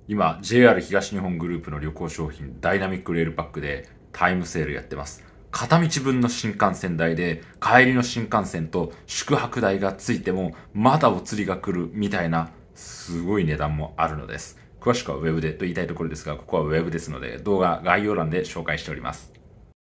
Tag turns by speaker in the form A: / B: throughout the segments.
A: 今 JR 東日本グループの旅行商品ダイナミックレールパックでタイムセールやってます。片道分の新幹線代で帰りの新幹線と宿泊代がついてもまだお釣りが来るみたいなすごい値段もあるのです。詳しくはウェブでと言いたいところですが、ここはウェブですので動画概要欄で紹介しております。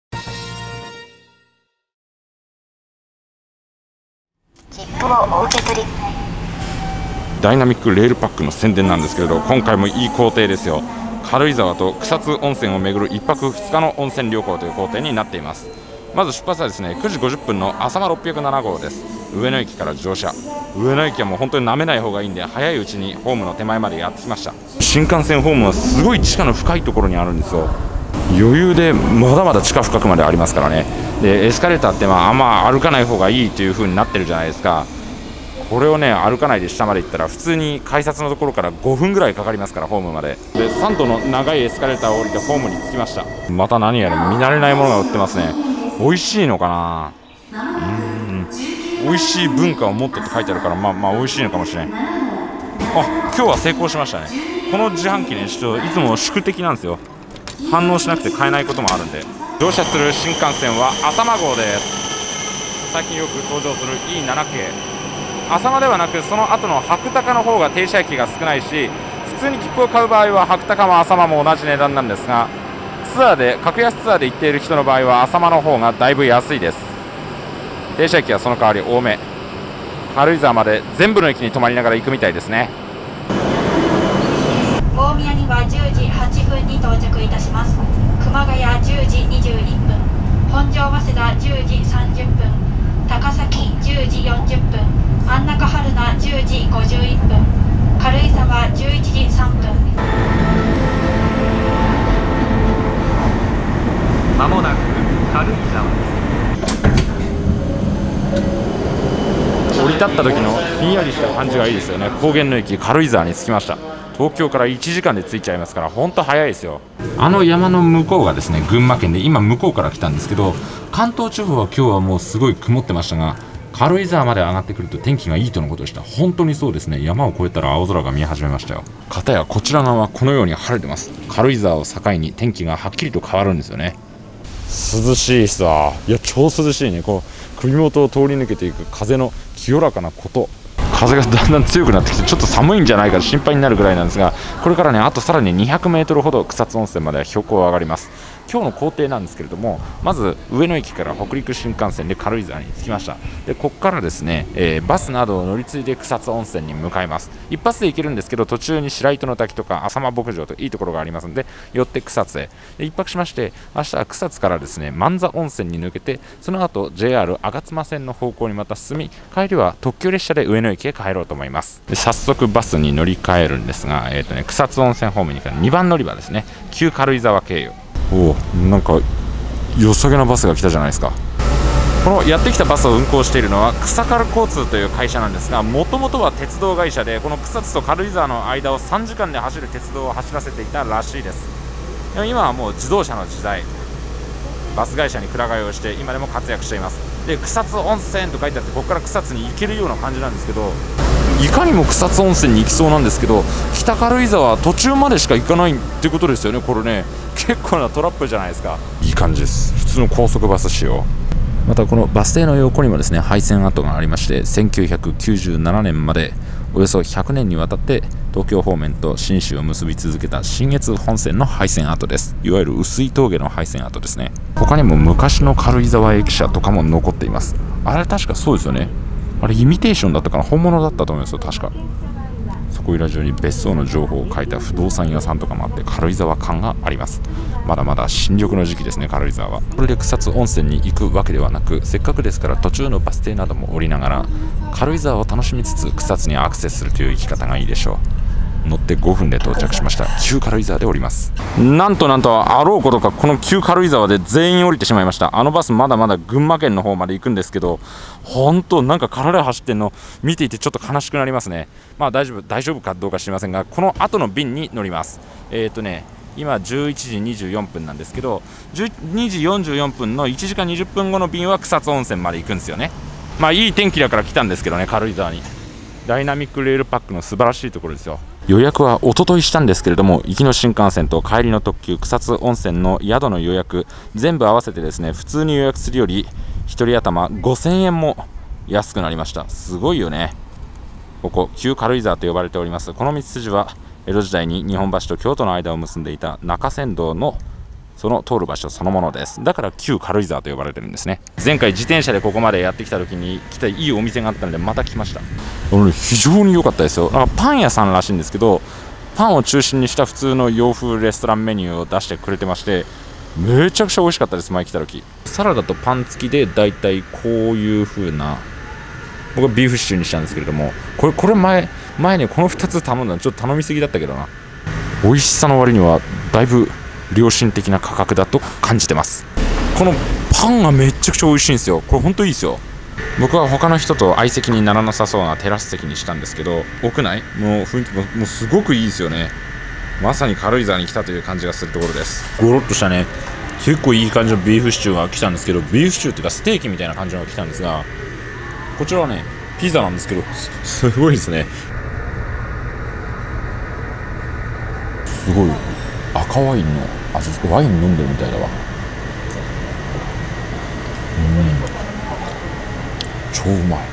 B: 切符をお受け取り。
C: ダイナミックレールパックの宣伝なんですけれど、今回もいい行程ですよ。軽井沢と草津温泉を巡る1泊2日の温泉旅行という行程になっています。まず出発はですね9時50分の浅間607号です。上野駅から乗車。上野駅はもう本当に舐めない方がいいんで、早いうちにホームの手前までやってきました。新幹線ホームはすごい地下の深いところにあるんですよ。余裕でまだまだ地下深くまでありますからね。でエスカレーターってあんま歩かない方がいいという風になってるじゃないですか。これをね歩かないで下まで行ったら普通に改札のところから5分ぐらいかかりますから、ホームまで。で3度の長いエスカレーターを降りてホームに着きました。また何やら見慣れないものが売ってますね。美味しいのかな。美味しい文化を持ってって書いてあるから、美味しいのかもしれん。今日は成功しましたね。この自販機ねいつも宿敵なんですよ。反応しなくて買えないこともあるんで。乗車する新幹線は浅間号です。最近よく登場する E7 系。浅間ではなくその後の白鷹の方が停車駅が少ないし、普通に切符を買う場合は白鷹も浅間も同じ値段なんですが、格安ツアーで行っている人の場合は浅間の方がだいぶ安いです。停車駅はその代わり多め。軽井沢まで全部の駅に泊まりながら行くみたいですね。
B: 大宮には10時8分に到着いたします。熊谷10時21分、本庄早稲田10時30分、高崎10時40分、安中春名10時51分、軽井沢11時3分。
D: まもなく軽井沢です。
C: 降り立った時のひんやりした感じがいいですよね。高原の駅軽井沢に着きました。東京から1時間で着いちゃいますから、本当早いですよ。あの山の向こうがですね群馬県で、今向こうから来たんですけど、関東地方は今日はもうすごい曇ってましたが、軽井沢まで上がってくると天気がいいとのことでした。本当にそうですね。山を越えたら青空が見え始めましたよ。片やこちら側はこのように晴れてます。軽井沢を境に天気がはっきりと変わるんですよね。涼しいさ。いや超涼しいね。こう首元を通り抜けていく風の清らかなこと。風がだんだん強くなってきてちょっと寒いんじゃないかと心配になるぐらいなんですが、これからねあとさらに200メートルほど草津温泉までは標高が上がります。今日の工程なんですけれども、まず上野駅から北陸新幹線で軽井沢に着きました。でここからですね、バスなどを乗り継いで草津温泉に向かいます。一発で行けるんですけど、途中に白糸の滝とか浅間牧場といいところがありますので寄って草津へ。で一泊しまして、明日は草津からですね万座温泉に抜けて、その後 JR 吾妻線の方向にまた進み、帰りは特急列車で上野駅へ帰ろうと思います。で早速バスに乗り換えるんですが、草津温泉方面にから2番乗り場ですね、旧軽井沢経由。なんか良さげなバスが来たじゃないですか。このやってきたバスを運行しているのは草軽交通という会社なんですが、もともとは鉄道会社で、この草津と軽井沢の間を3時間で走る鉄道を走らせていたらしいです。でも今はもう自動車の時代、バス会社にくら替えをして今でも活躍しています。で草津温泉と書いてあって、ここから草津に行けるような感じなんですけど、いかにも草津温泉に行きそうなんですけど、北軽井沢は途中までしか行かないってことですよね。これね結構なトラップじゃないですか。いい感じです。普通の高速バス仕様。またこのバス停の横にもですね廃線跡がありまして、1997年までおよそ100年にわたって東京方面と信州を結び続けた信越本線の廃線跡です。いわゆる碓氷峠の廃線跡ですね。他にも昔の軽井沢駅舎とかも残っています。あれ確かそうですよね。あれイミテーションだったかな、本物だったと思いますよ確か。そこいら中に別荘の情報を書いた不動産屋さんとかもあって、軽井沢感があります。まだまだ新緑の時期ですね軽井沢は。これで草津温泉に行くわけではなく、せっかくですから途中のバス停なども降りながら軽井沢を楽しみつつ草津にアクセスするという生き方がいいでしょう。乗って5分で到着しました。旧軽井沢で降ります。なんとあろうことかこの旧軽井沢で全員降りてしまいました。あのバスまだまだ群馬県の方まで行くんですけど、本当なんか体走ってんの見ていてちょっと悲しくなりますね。大丈夫かどうか知りませんが、この後の便に乗ります。今11時24分なんですけど、12時44分の1時間20分後の便は草津温泉まで行くんですよね。いい天気だから来たんですけどね軽井沢に。 ダイナミックレールパックの素晴らしいところですよ。予約は一昨日したんですけれども、行きの新幹線と帰りの特急草津温泉の宿の予約全部合わせてですね、普通に予約するより1人頭5000円も安くなりました。すごいよね。ここ旧軽井沢と呼ばれております。この道筋は江戸時代に日本橋と京都の間を結んでいた中山道のその通る場所そのものです。だから旧軽井沢と呼ばれてるんですね。前回自転車でここまでやってきた時に来たいいお店があったのでまた来ました。非常に良かったですよ。なんかパン屋さんらしいんですけど、パンを中心にした普通の洋風レストランメニューを出してくれてまして、めちゃくちゃ美味しかったです。前来た時サラダとパン付きでだいたいこういう風な、僕はビーフシチューにしたんですけれども、これ前にこの2つ頼んだのちょっと頼みすぎだったけどな。美味しさの割にはだいぶ良心的な価格だと感じてます。このパンがめちゃくちゃ美味しいんですよ。これ本当いいですよ。僕は他の人と相席にならなさそうなテラス席にしたんですけど、屋内もう雰囲気もうすごくいいですよね。まさに軽井沢に来たという感じがするところです。ゴロッとしたね、結構いい感じのビーフシチューが来たんですけど、ビーフシチューっていうかステーキみたいな感じのが来たんですが、こちらはねピザなんですけど、すごいですね。すごい赤ワインの味、ワイン飲んでるみたいだわ。超うまい。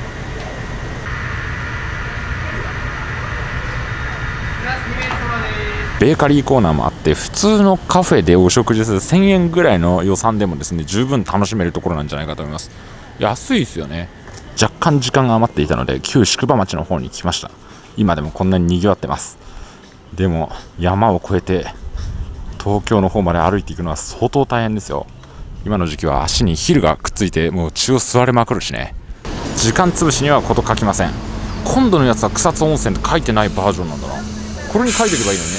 C: ベーカリーコーナーもあって、普通のカフェでお食事する1000円ぐらいの予算でもですね、十分楽しめるところなんじゃないかと思います。安いですよね。若干時間が余っていたので旧宿場町の方に来ました。今でもこんなに賑わってます。でも山を越えて東京の方まで歩いていくのは相当大変ですよ。今の時期は足にヒルがくっついてもう血を吸われまくるしね。時間潰しにはこと書きません。今度のやつは草津温泉って書いてないバージョンなんだな。これに書いておけばいいのにね。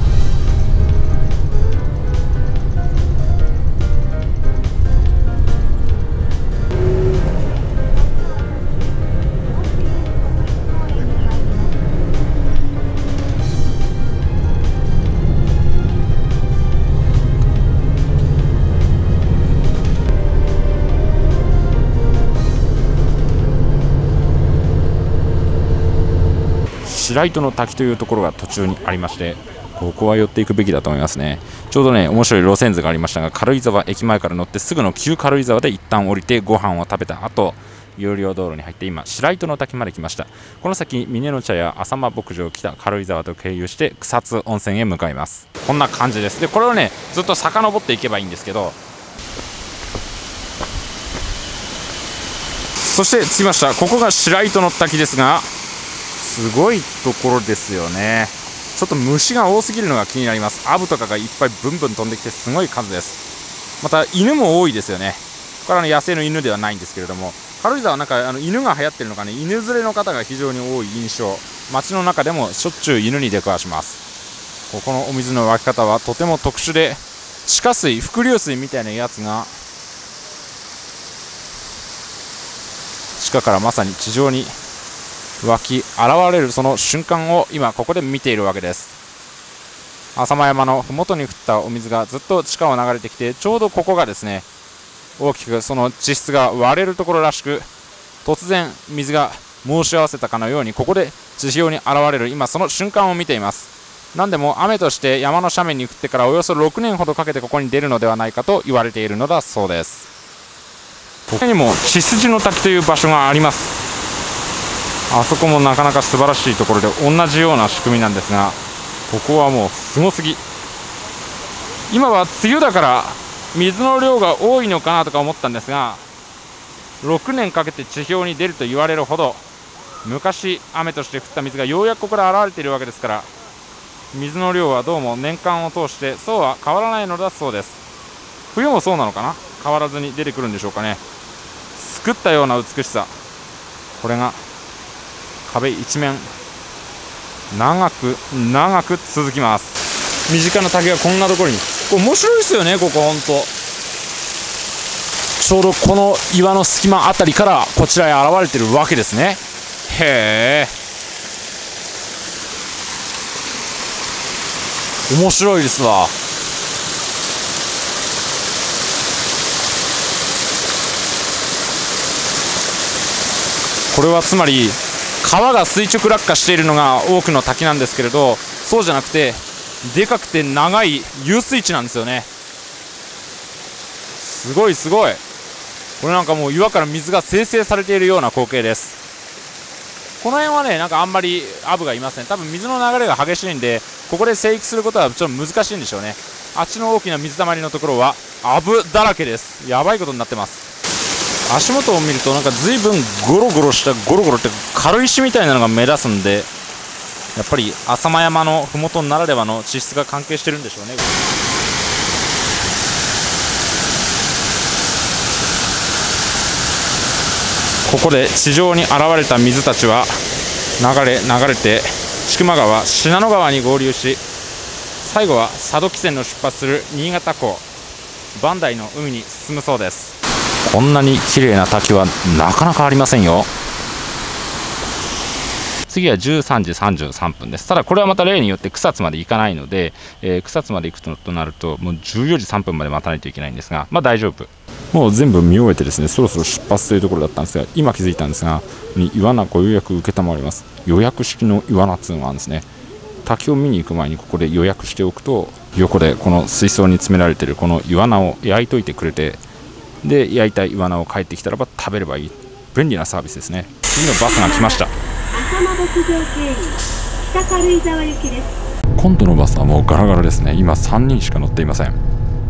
C: 白糸の滝というところが途中にありまして、ここは寄っていくべきだと思いますね。ちょうどね面白い路線図がありましたが、軽井沢駅前から乗ってすぐの旧軽井沢で一旦降りてご飯を食べた後、有料道路に入って今白糸の滝まで来ました。この先峰の茶や浅間牧場、北軽井沢と経由して草津温泉へ向かいます。こんな感じです。でこれをねずっと遡っていけばいいんですけど、そして着きました。ここが白糸の滝ですが、すごいところですよね。ちょっと虫が多すぎるのが気になります。アブとかがいっぱいブンブン飛んできてすごい数です。また犬も多いですよね。これは野生の犬ではないんですけれども、軽井沢はなんか犬が流行ってるのかね、犬連れの方が非常に多い印象。街の中でもしょっちゅう犬に出くわします。ここのお水の湧き方はとても特殊で、地下水、伏流水みたいなやつが地下からまさに地上に湧き現れるその瞬間を今ここで見ているわけです。浅間山の麓に降ったお水がずっと地下を流れてきて、ちょうどここがですね大きくその地質が割れるところらしく、突然水が申し合わせたかのようにここで地表に現れる今その瞬間を見ています。何でも雨として山の斜面に降ってからおよそ6年ほどかけてここに出るのではないかと言われているのだそうです。他にも血筋の滝という場所があります。あそこもなかなか素晴らしいところで同じような仕組みなんですが、ここはもうすごすぎ。今は梅雨だから水の量が多いのかなとか思ったんですが、6年かけて地表に出ると言われるほど昔雨として降った水がようやくここで現れているわけですから、水の量はどうも年間を通してそうは変わらないのだそうです。冬もそうなのかな、変わらずに出てくるんでしょうかね。作ったような美しさ、これが壁一面長く長く続きます。身近な滝がこんなところに、これ面白いですよね。ここほんとちょうどこの岩の隙間あたりからこちらへ現れてるわけですね。へえ、面白いですわ。これはつまり川が垂直落下しているのが多くの滝なんですけれど、そうじゃなくてでかくて長い遊水地なんですよね。すごいすごい。これなんかもう岩から水が生成されているような光景です。この辺はね、なんかあんまりアブがいません。多分水の流れが激しいんで、ここで生育することはちょっと難しいんでしょうね。あっちの大きな水たまりのところはアブだらけです。やばいことになってます。足元を見るとなんか随分ゴロゴロした、ゴロゴロって軽石みたいなのが目立つんで、やっぱり浅間山の麓ならではの地質が関係してるんでしょうね。ここで地上に現れた水たちは流れて千曲川、信濃川に合流し、最後は佐渡汽船の出発する新潟港磐梯の海に進むそうです。こんなに綺麗な滝はなかなかありませんよ。次は13時33分です。ただこれはまた例によって草津まで行かないので、草津まで行くとなるともう14時3分まで待たないといけないんですが、まあ大丈夫。もう全部見終えてですね、そろそろ出発というところだったんですが、今気づいたんですが、イワナご予約承ります。予約式のイワナツーンがあるんですね。滝を見に行く前にここで予約しておくと、横でこの水槽に詰められているこのイワナを焼いといてくれて、で焼いたイワナを帰ってきたらば食べればいい、便利なサービスですね。次のバスが来ました。
E: 浅間牧場経由北軽井沢行きです。
C: 今度のバスはもうガラガラですね。今3人しか乗っていません。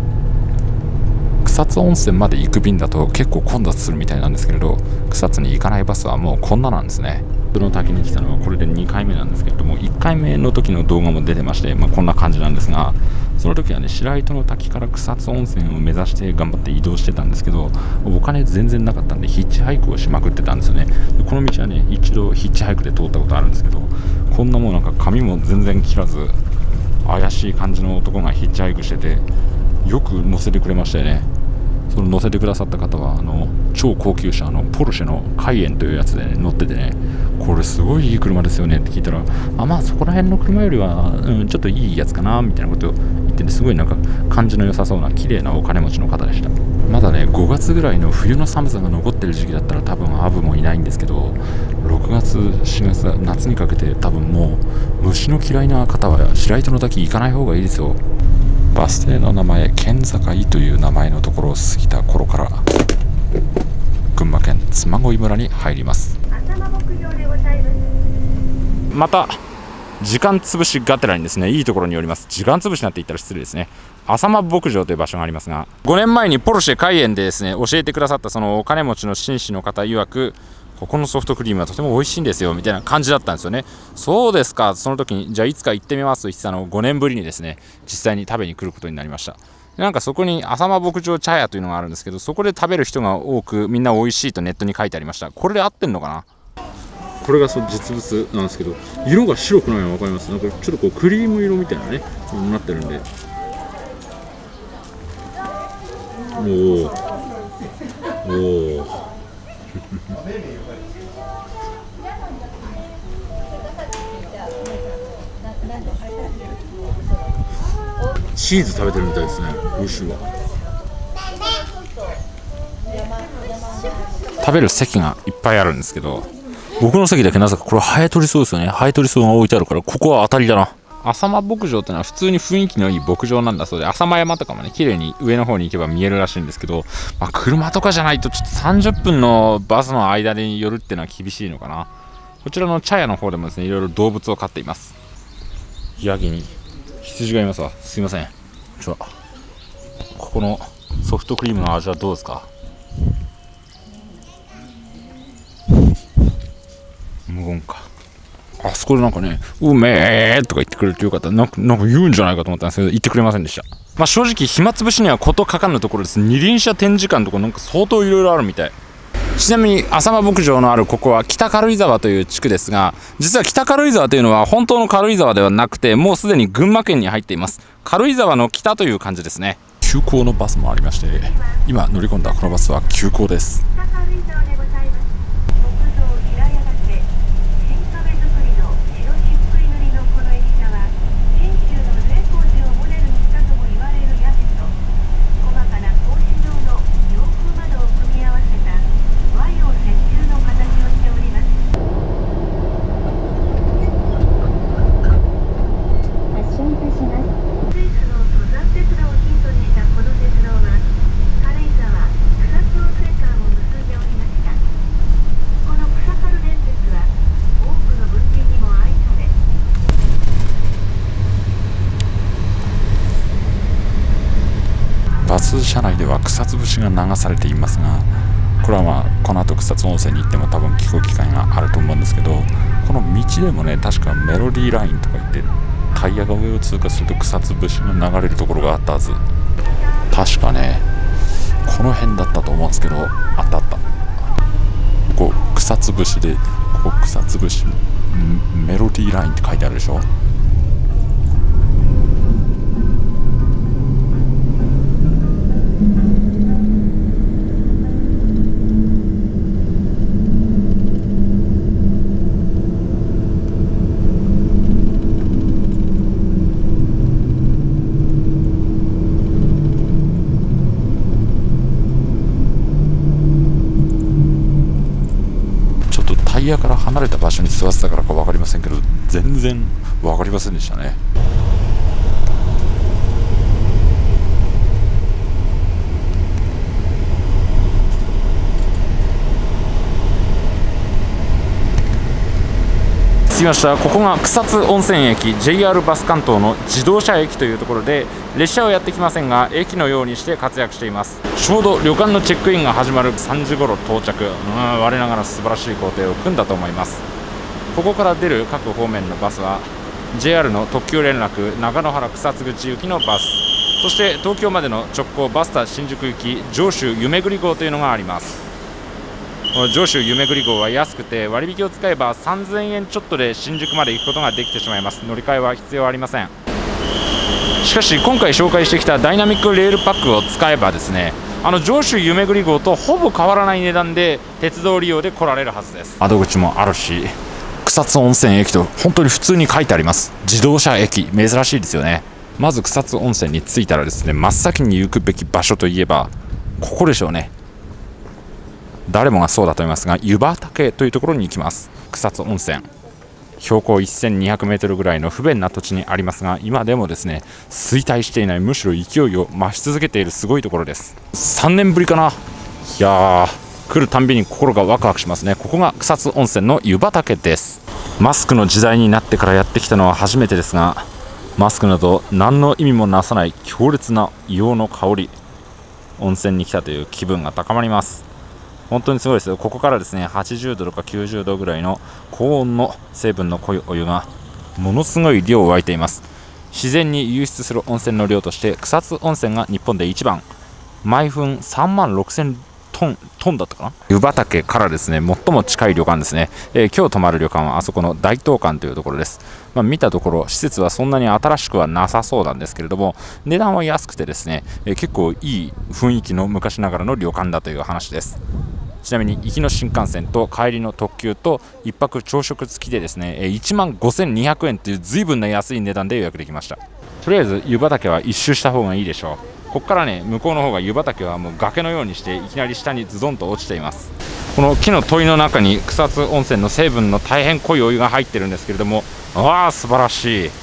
C: 草津温泉まで行く便だと結構混雑するみたいなんですけれど、草津に行かないバスはもうこんななんですね。この滝に来たのはこれで2回目なんですけれども、1回目の時の動画も出てまして、こんな感じなんですが、その時はね、白糸の滝から草津温泉を目指して頑張って移動してたんですけど、お金全然なかったんでヒッチハイクをしまくってたんですよね。でこの道はね、一度ヒッチハイクで通ったことあるんですけど、こんなもうなんか髪も全然切らず怪しい感じの男がヒッチハイクしてて、よく乗せてくれましたよね。その乗せてくださった方は超高級車ポルシェのカイエンというやつで、乗っててね、これすごいいい車ですよねって聞いたら、まあそこら辺の車よりは、ちょっといいやつかなみたいなことを言ってて、すごいなんか感じの良さそうな綺麗なお金持ちの方でした。まだね5月ぐらいの冬の寒さが残ってる時期だったら多分アブもいないんですけど、6月4月夏にかけて多分もう虫の嫌いな方は白糸の滝行かない方がいいですよ。バス停の名前、県境という名前のところを過ぎた頃から群馬県嬬恋村に入ります。また時間つぶしがてらにですね、いいところに寄ります。時間つぶしなんて言ったら失礼ですね。浅間牧場という場所がありますが、5年前にポルシェカイエンでですね教えてくださったそのお金持ちの紳士の方曰く、ここのソフトクリームはとても美味しいんですよみたいな感じだったんですよね。そうですか。その時にじゃあいつか行ってみますと言ってたのを5年ぶりにですね実際に食べに来ることになりました。なんかそこに浅間牧場茶屋というのがあるんですけど、そこで食べる人が多く、みんな美味しいとネットに書いてありました。これで合ってんのかな。これが実物なんですけど、色が白くないの分かります。なんかちょっとこうクリーム色みたいなねなってるんで、おおチーズ食べてるみたいですね。美味しいわ。食べる席がいっぱいあるんですけど、僕の席だけなぜかこれハエ取りそうですよね。ハエ取りそうが置いてあるから、ここは当たりだな。浅間牧場ってのは普通に雰囲気のいい牧場なんだそうで、浅間山とかもね綺麗に上の方に行けば見えるらしいんですけど、車とかじゃないとちょっと30分のバスの間に寄るっていうのは厳しいのかな。こちらの茶屋の方でもですね、いろいろ動物を飼っています。ヤギに羊がいますわ。すいません。ここのソフトクリームの味はどうですか。無言か。あそこでなんかね、うめえとか言ってくれるとよかった。なんか言うんじゃないかと思ったんですけど、言ってくれませんでした。正直暇つぶしには事かかんのところです。二輪車展示館とかなんか相当いろいろあるみたい。ちなみに浅間牧場のあるここは北軽井沢という地区ですが、実は北軽井沢というのは本当の軽井沢ではなくて、もうすでに群馬県に入っています。軽井沢の北という感じですね。急行のバスもありまして、今乗り込んだこのバスは急行です。 バス車内では草津節が流されていますが、これはこの後草津温泉に行っても多分聞く機会があると思うんですけど、この道でもね、確かメロディーラインとか言ってタイヤが上を通過すると草津節が流れるところがあったはず。確かねこの辺だったと思うんですけど、あったここ草津節で、ここ草津節メロディーラインって書いてあるでしょ。タイヤから離れた場所に座ってたからか分かりませんけど、全然分かりませんでしたね。着きました。ここが草津温泉駅、 JR バス関東の自動車駅というところで、列車はやってきませんが駅のようにして活躍しています。ちょうど旅館のチェックインが始まる3時頃到着。我ながら素晴らしい工程を組んだと思います。ここから出る各方面のバスは JR の特急連絡長野原草津口行きのバス、そして東京までの直行バスタ新宿行き上州夢ぐり号というのがあります。この上州夢ぐり号は安くて、割引を使えば3000円ちょっとで新宿まで行くことができてしまいます。乗り換えは必要ありません。しかし今回紹介してきたダイナミックレールパックを使えばですね、上州夢ぐり号とほぼ変わらない値段で鉄道利用で来られるはずです。窓口もあるし、草津温泉駅と本当に普通に書いてあります。自動車駅、珍しいですよね。まず草津温泉に着いたらですね、真っ先に行くべき場所といえばここでしょうね。誰もがそうだと思いますが、湯畑というところに行きます。草津温泉、標高1200メートルぐらいの不便な土地にありますが、今でもですね衰退していない、むしろ勢いを増し続けているすごいところです。3年ぶりかな。いやー、来るたんびに心がワクワクしますね。ここが草津温泉の湯畑です。マスクの時代になってからやってきたのは初めてですが、マスクなど何の意味もなさない強烈な硫黄の香り、温泉に来たという気分が高まります。本当にすごいですよ。ここからですね80度とか90度ぐらいの高温の成分の濃いお湯がものすごい量湧いています。自然に湧出する温泉の量として草津温泉が日本で一番、毎分3万6000トンだったかな。湯畑からですね最も近い旅館ですね。今日泊まる旅館はあそこの大東館というところです。見たところ施設はそんなに新しくはなさそうなんですけれども、値段は安くてですね、結構いい雰囲気の昔ながらの旅館だという話です。ちなみに行きの新幹線と帰りの特急と1泊朝食付きでですね1万5200円という随分な安い値段で予約できました。とりあえず湯畑は一周した方がいいでしょう。ここからね、向こうの方が湯畑はもう崖のようにしていきなり下にズドンと落ちています。この木の問いの中に草津温泉の成分の大変濃いお湯が入ってるんですけれども、素晴らしい。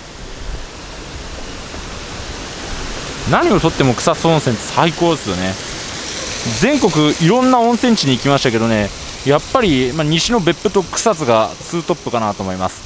C: 何をとっても草津温泉って最高ですよね。全国いろんな温泉地に行きましたけどね、やっぱり、西の別府と草津がツートップかなと思います。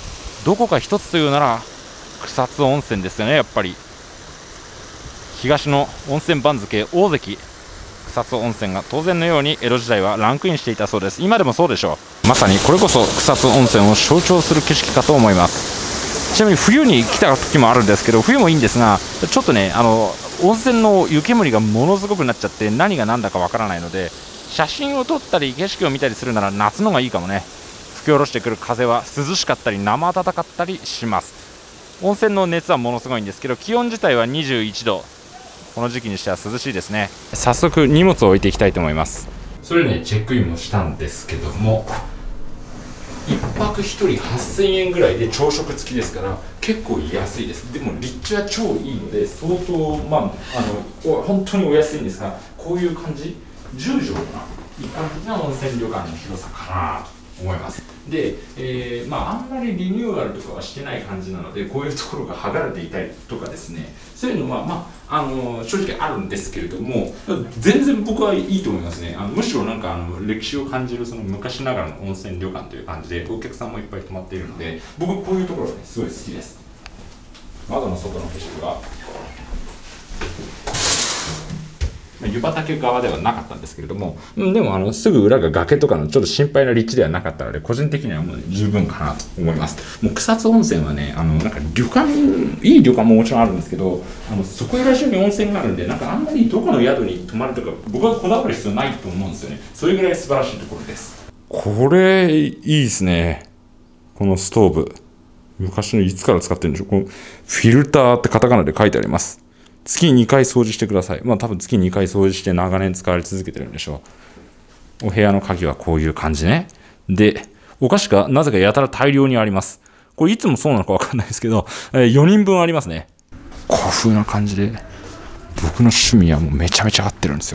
C: どこか一つというなら草津温泉ですよね。やっぱり東の温泉番付大関草津温泉が当然のように江戸時代はランクインしていたそうです。今でもそうでしょう。まさにこれこそ草津温泉を象徴する景色かと思います。ちなみに冬に来た時もあるんですけど、冬もいいんですが、ちょっとね温泉の湯煙がものすごくなっちゃって何が何だかわからないので、写真を撮ったり景色を見たりするなら夏のがいいかもね。吹き下ろしてくる風は涼しかったり生暖かったりします。温泉の熱はものすごいんですけど、気温自体は21度、この時期にしては涼しいですね。早速荷物を置いていきたいと思います。それねチェックインもしたんですけども、1泊1人8000円ぐらいで朝食付きですから結構安いです。でも立地は超いいので相当本当にお安いんですが、こういう感じ、10畳かな、一般的な温泉旅館の広さかなと思います。で、あんまりリニューアルとかはしてない感じなので、こういうところが剥がれていたりとかですね、そういうのは正直あるんですけれども、全然僕はいいと思いますね。むしろ歴史を感じるその昔ながらの温泉旅館という感じでお客さんもいっぱい泊まっているので、僕こういうところがねすごい好きです。窓の外の景色は湯畑側ではなかったんですけれども、でもすぐ裏が崖とかのちょっと心配な立地ではなかったので、個人的にはもう十分かなと思います。もう草津温泉はね、なんか旅館、いい旅館ももちろんあるんですけど、そこら中に温泉があるんで、なんかあんまりどこの宿に泊まるとか、僕はこだわる必要ないと思うんですよね。それぐらい素晴らしいところです。これいいですね。このストーブ、昔のいつから使ってるんでしょう。このフィルターってカタカナで書いてあります。月2回掃除してください。多分月2回掃除して長年使われ続けてるんでしょう。お部屋の鍵はこういう感じね。で、お菓子がなぜかやたら大量にあります。これいつもそうなのかわかんないですけど、4人分ありますね。こういう風な感じで、僕の趣味はもうめちゃめちゃ合ってるんですよ。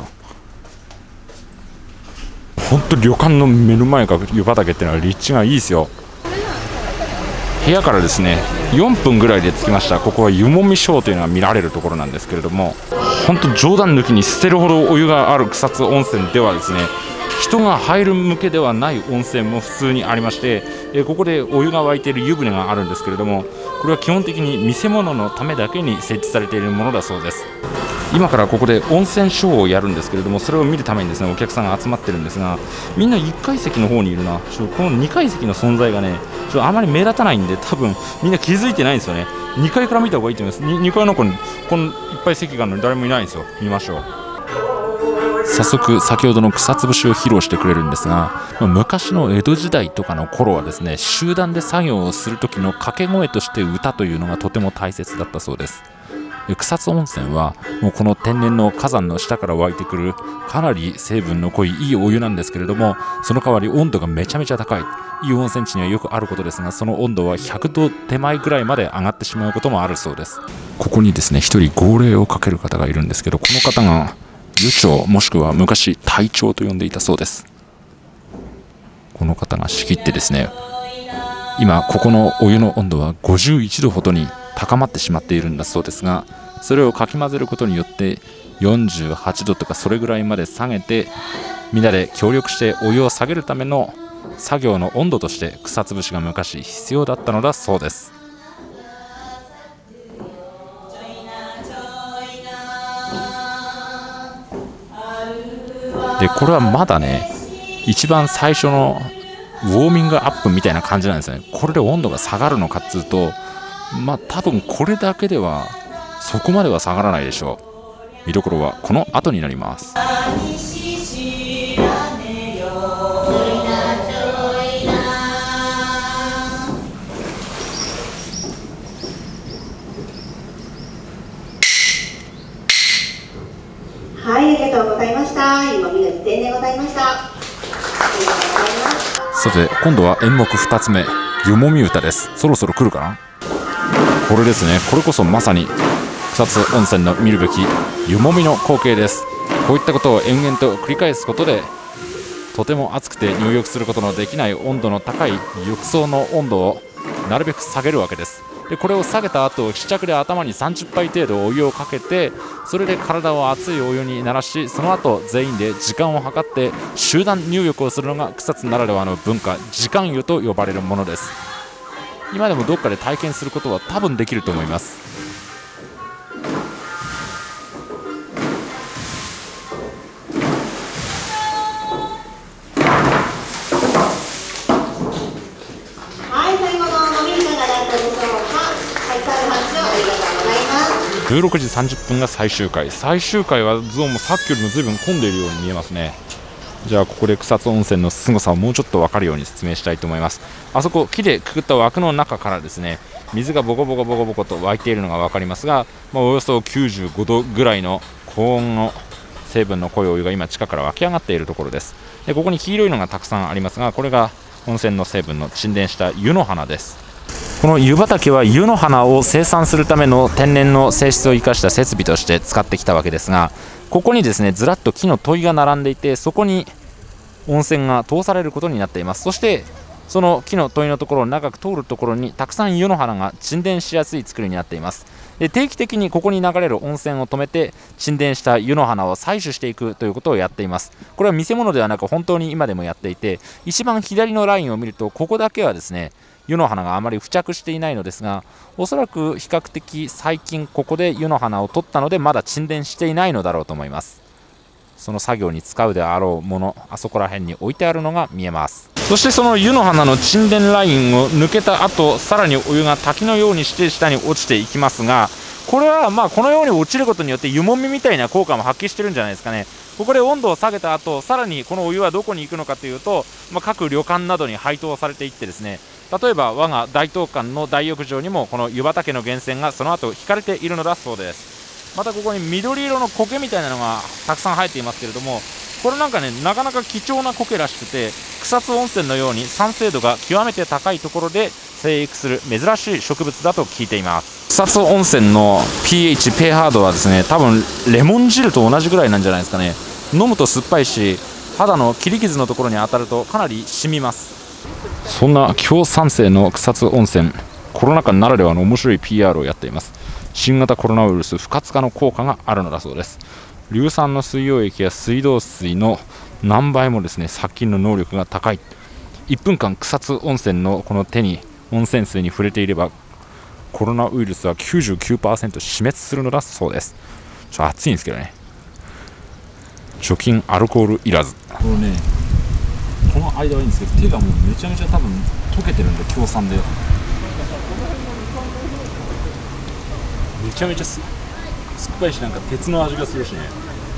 C: ほんと旅館の目の前が湯畑っていうのは立地がいいですよ。部屋からですね4分ぐらいで着きました。ここは湯もみショーというのが見られるところなんですけれども、本当冗談抜きに捨てるほどお湯がある草津温泉ではですね、人が入る向けではない温泉も普通にありまして、ここでお湯が沸いている湯船があるんですけれども、これは基本的に見せ物のためだけに設置されているものだそうです。今からここで温泉ショーをやるんですけれども、それを見るためにですねお客さんが集まってるんですが、みんな1階席の方にいるな。この2階席の存在がねあまり目立たないんで、多分みんな気づいてないんですよね。2階から見た方がいいと思います。2階の子にこのいっぱい席があるのに誰もいないんですよ。見ましょう。早速先ほどの草つぶしを披露してくれるんですが、昔の江戸時代とかの頃はですね、集団で作業をする時の掛け声として歌というのがとても大切だったそうです。草津温泉はもうこの天然の火山の下から湧いてくるかなり成分の濃いいいお湯なんですけれども、その代わり温度がめちゃめちゃ高い、いい温泉地にはよくあることですが、その温度は100度手前ぐらいまで上がってしまうこともあるそうです。ここにですね一人号令をかける方がいるんですけど、この方が湯長もしくは昔隊長と呼んでいたそうです。この方が仕切ってですね、今ここのお湯の温度は51度ほどに高まってしまっているんだそうですが、それをかき混ぜることによって48度とかそれぐらいまで下げて、みんなで協力してお湯を下げるための作業の温度として草つぶしが昔必要だったのだそうです。でこれはまだね一番最初のウォーミングアップみたいな感じなんですね。これで温度が下がるのかっつうと、多分これだけではそこまでは下がらないでしょう。見どころはこの後になります。
F: はい、ありがとうございました。今みの時点でございました。
C: さて今度は演目2つ目、湯もみ歌です。そろそろ来るかな。これですね、これこそまさに草津温泉の見るべき湯もみの光景です。こういったことを延々と繰り返すことで、とても熱くて入浴することのできない温度の高い浴槽の温度をなるべく下げるわけです。でこれを下げた後、試着で頭に30杯程度お湯をかけて、それで体を熱いお湯に慣らし、その後全員で時間を計って集団入浴をするのが草津ならではの文化、時間湯と呼ばれるものです。今でもどっかで体験することは多分できると思います。16時30分が最終回。最終回はゾーンもさっきよりも随分混んでいるように見えますね。じゃあここで草津温泉の凄さをもうちょっと分かるように説明したいと思います。あそこ木でくくった枠の中からですね、水がボコボコボコボコと湧いているのが分かりますが、およそ95度ぐらいの高温の成分の濃いお湯が今地下から湧き上がっているところです。でここに黄色いのがたくさんありますが、これが温泉の成分の沈殿した湯の花です。この湯畑は湯の花を生産するための天然の性質を生かした設備として使ってきたわけですが、ここにですねずらっと木の樋が並んでいて、そこに温泉が通されることになっています。そしてその木の樋のところを長く通るところにたくさん湯の花が沈殿しやすい作りになっています。で定期的にここに流れる温泉を止めて沈殿した湯の花を採取していくということをやっています。これは見せ物ではなく本当に今でもやっていて、一番左のラインを見るとここだけはですね湯の花があまり付着していないのですが、おそらく比較的最近ここで湯の花を取ったのでまだ沈殿していないのだろうと思います。 その作業に使うであろうもの、あそこら辺に置いてあるのが見えます。そしてその湯の花の沈殿ラインを抜けた後、さらにお湯が滝のようにして下に落ちていきますが、これはこのように落ちることによって湯もみみたいな効果も発揮してるんじゃないですかね。ここで温度を下げた後、さらにこのお湯はどこに行くのかというと、各旅館などに配当されていってですね、例えば我が大東館の大浴場にもこの湯畑の源泉がその後引かれているのだそうです。またここに緑色の苔みたいなのがたくさん生えていますけれども、これなんかね、なかなか貴重な苔らしくて、草津温泉のように酸性度が極めて高いところで生育する珍しい植物だと聞いています。草津温泉の pH 度はですね、多分レモン汁と同じぐらいなんじゃないですかね。飲むと酸っぱいし、肌の切り傷のところに当たるとかなり染みます。そんな強酸性の草津温泉、コロナ禍ならではの面白い PR をやっています。新型コロナウイルス不活化の効果があるのだそうです。硫酸の水溶液や水道水の何倍もですね、殺菌の能力が高い。1分間草津温泉のこの手に温泉水に触れていれば、コロナウイルスは 99% 死滅するのだそうです。暑いんですけどね。除菌アルコールいらず。このね、この間はいいんですけど、手がもうめちゃめちゃ多分溶けてるんで、強酸でめちゃめちゃ酸っぱいし、なんか鉄の味がするしね。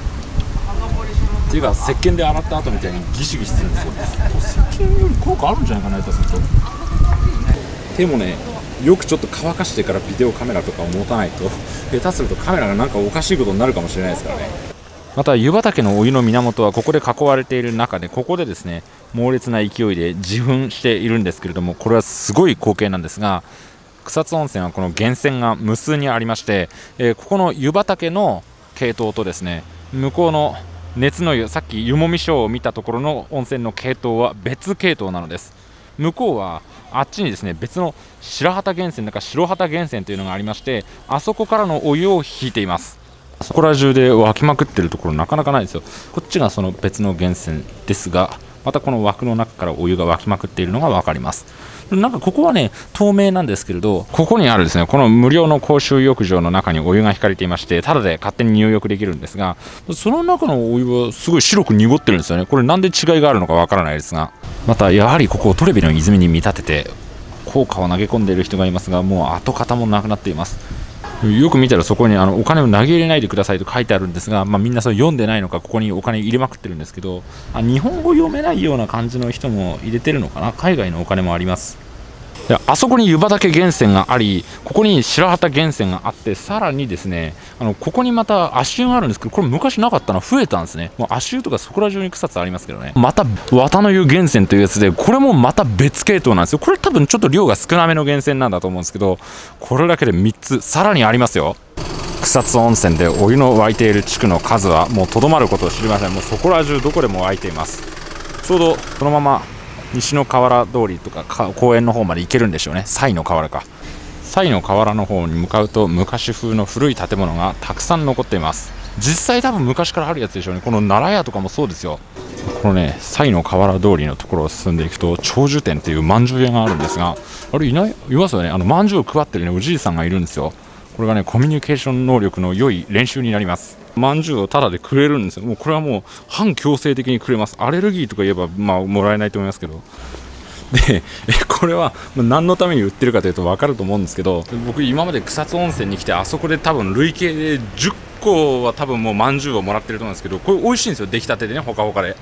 C: 手が石鹸で洗った後みたいにギシギシするんですよ。石鹸より効果あるんじゃないかなとすると。手もね、よくちょっと乾かしてからビデオカメラとかを持たないと、下手するとカメラがなんかおかしいことになるかもしれないですからね。また湯畑のお湯の源はここで囲われている中で、ここでですね、猛烈な勢いで自噴しているんですけれども、これはすごい光景なんですが、草津温泉はこの源泉が無数にありまして、ここの湯畑の系統とですね、向こうの熱の湯、さっき湯もみショーを見たところの温泉の系統は別系統なのです。向こうはあっちにですね、別の白畑源泉だか白畑源泉というのがありまして、あそこからのお湯を引いています。そこら中で湧きまくってるところなかなかないですよ。こっちがその別の源泉ですが、またこの枠の中からお湯が湧きまくっているのが分かります。なんかここはね、透明なんですけれど、ここにあるですね、この無料の公衆浴場の中にお湯が引かれていまして、ただで勝手に入浴できるんですが、その中のお湯はすごい白く濁ってるんですよね。これなんで違いがあるのかわからないですが、またやはりここをトレビの泉に見立てて効果を投げ込んでいる人がいますが、もう跡形もなくなっています。よく見たらそこにお金を投げ入れないでくださいと書いてあるんですが、みんなそれ読んでないのか、ここにお金入れまくってるんですけど、日本語読めないような感じの人も入れてるのかな。海外のお金もあります。であそこに湯畑源泉があり、ここに白畑源泉があって、さらにですね、ここにまた足湯があるんですけど、これ昔なかったの増えたんですね。もう足湯とかそこら中に草津ありますけどね。また綿の湯源泉というやつで、これもまた別系統なんですよ。これ多分ちょっと量が少なめの源泉なんだと思うんですけど、これだけで3つさらにありますよ。草津温泉でお湯の湧いている地区の数はもうとどまることを知りません。もうそこら中どこでも湧いています。ちょうどこのまま西の河原通りとか公園の方まで行けるんでしょうね。西の河原か。西の河原の方に向かうと、昔風の古い建物がたくさん残っています。実際多分昔からあるやつでしょうね。この奈良屋とかもそうですよ。このね、西の河原通りのところを進んでいくと、長寿店っていうまんじゅう屋があるんですが、あれいますよね。まんじゅうを配ってるね、おじいさんがいるんですよ。これがね、コミュニケーション能力の良い練習になります。まんじゅうをタダでくれるんですよ。もうこれはもう反強制的にくれます。アレルギーとか言えばもらえないと思いますけど。でこれは何のために売ってるかというと分かると思うんですけど、僕今まで草津温泉に来て、あそこで多分累計で10個は多分もうまんじゅうをもらってると思うんですけど、これ美味しいんですよ。出来たてでね、ほかほかで。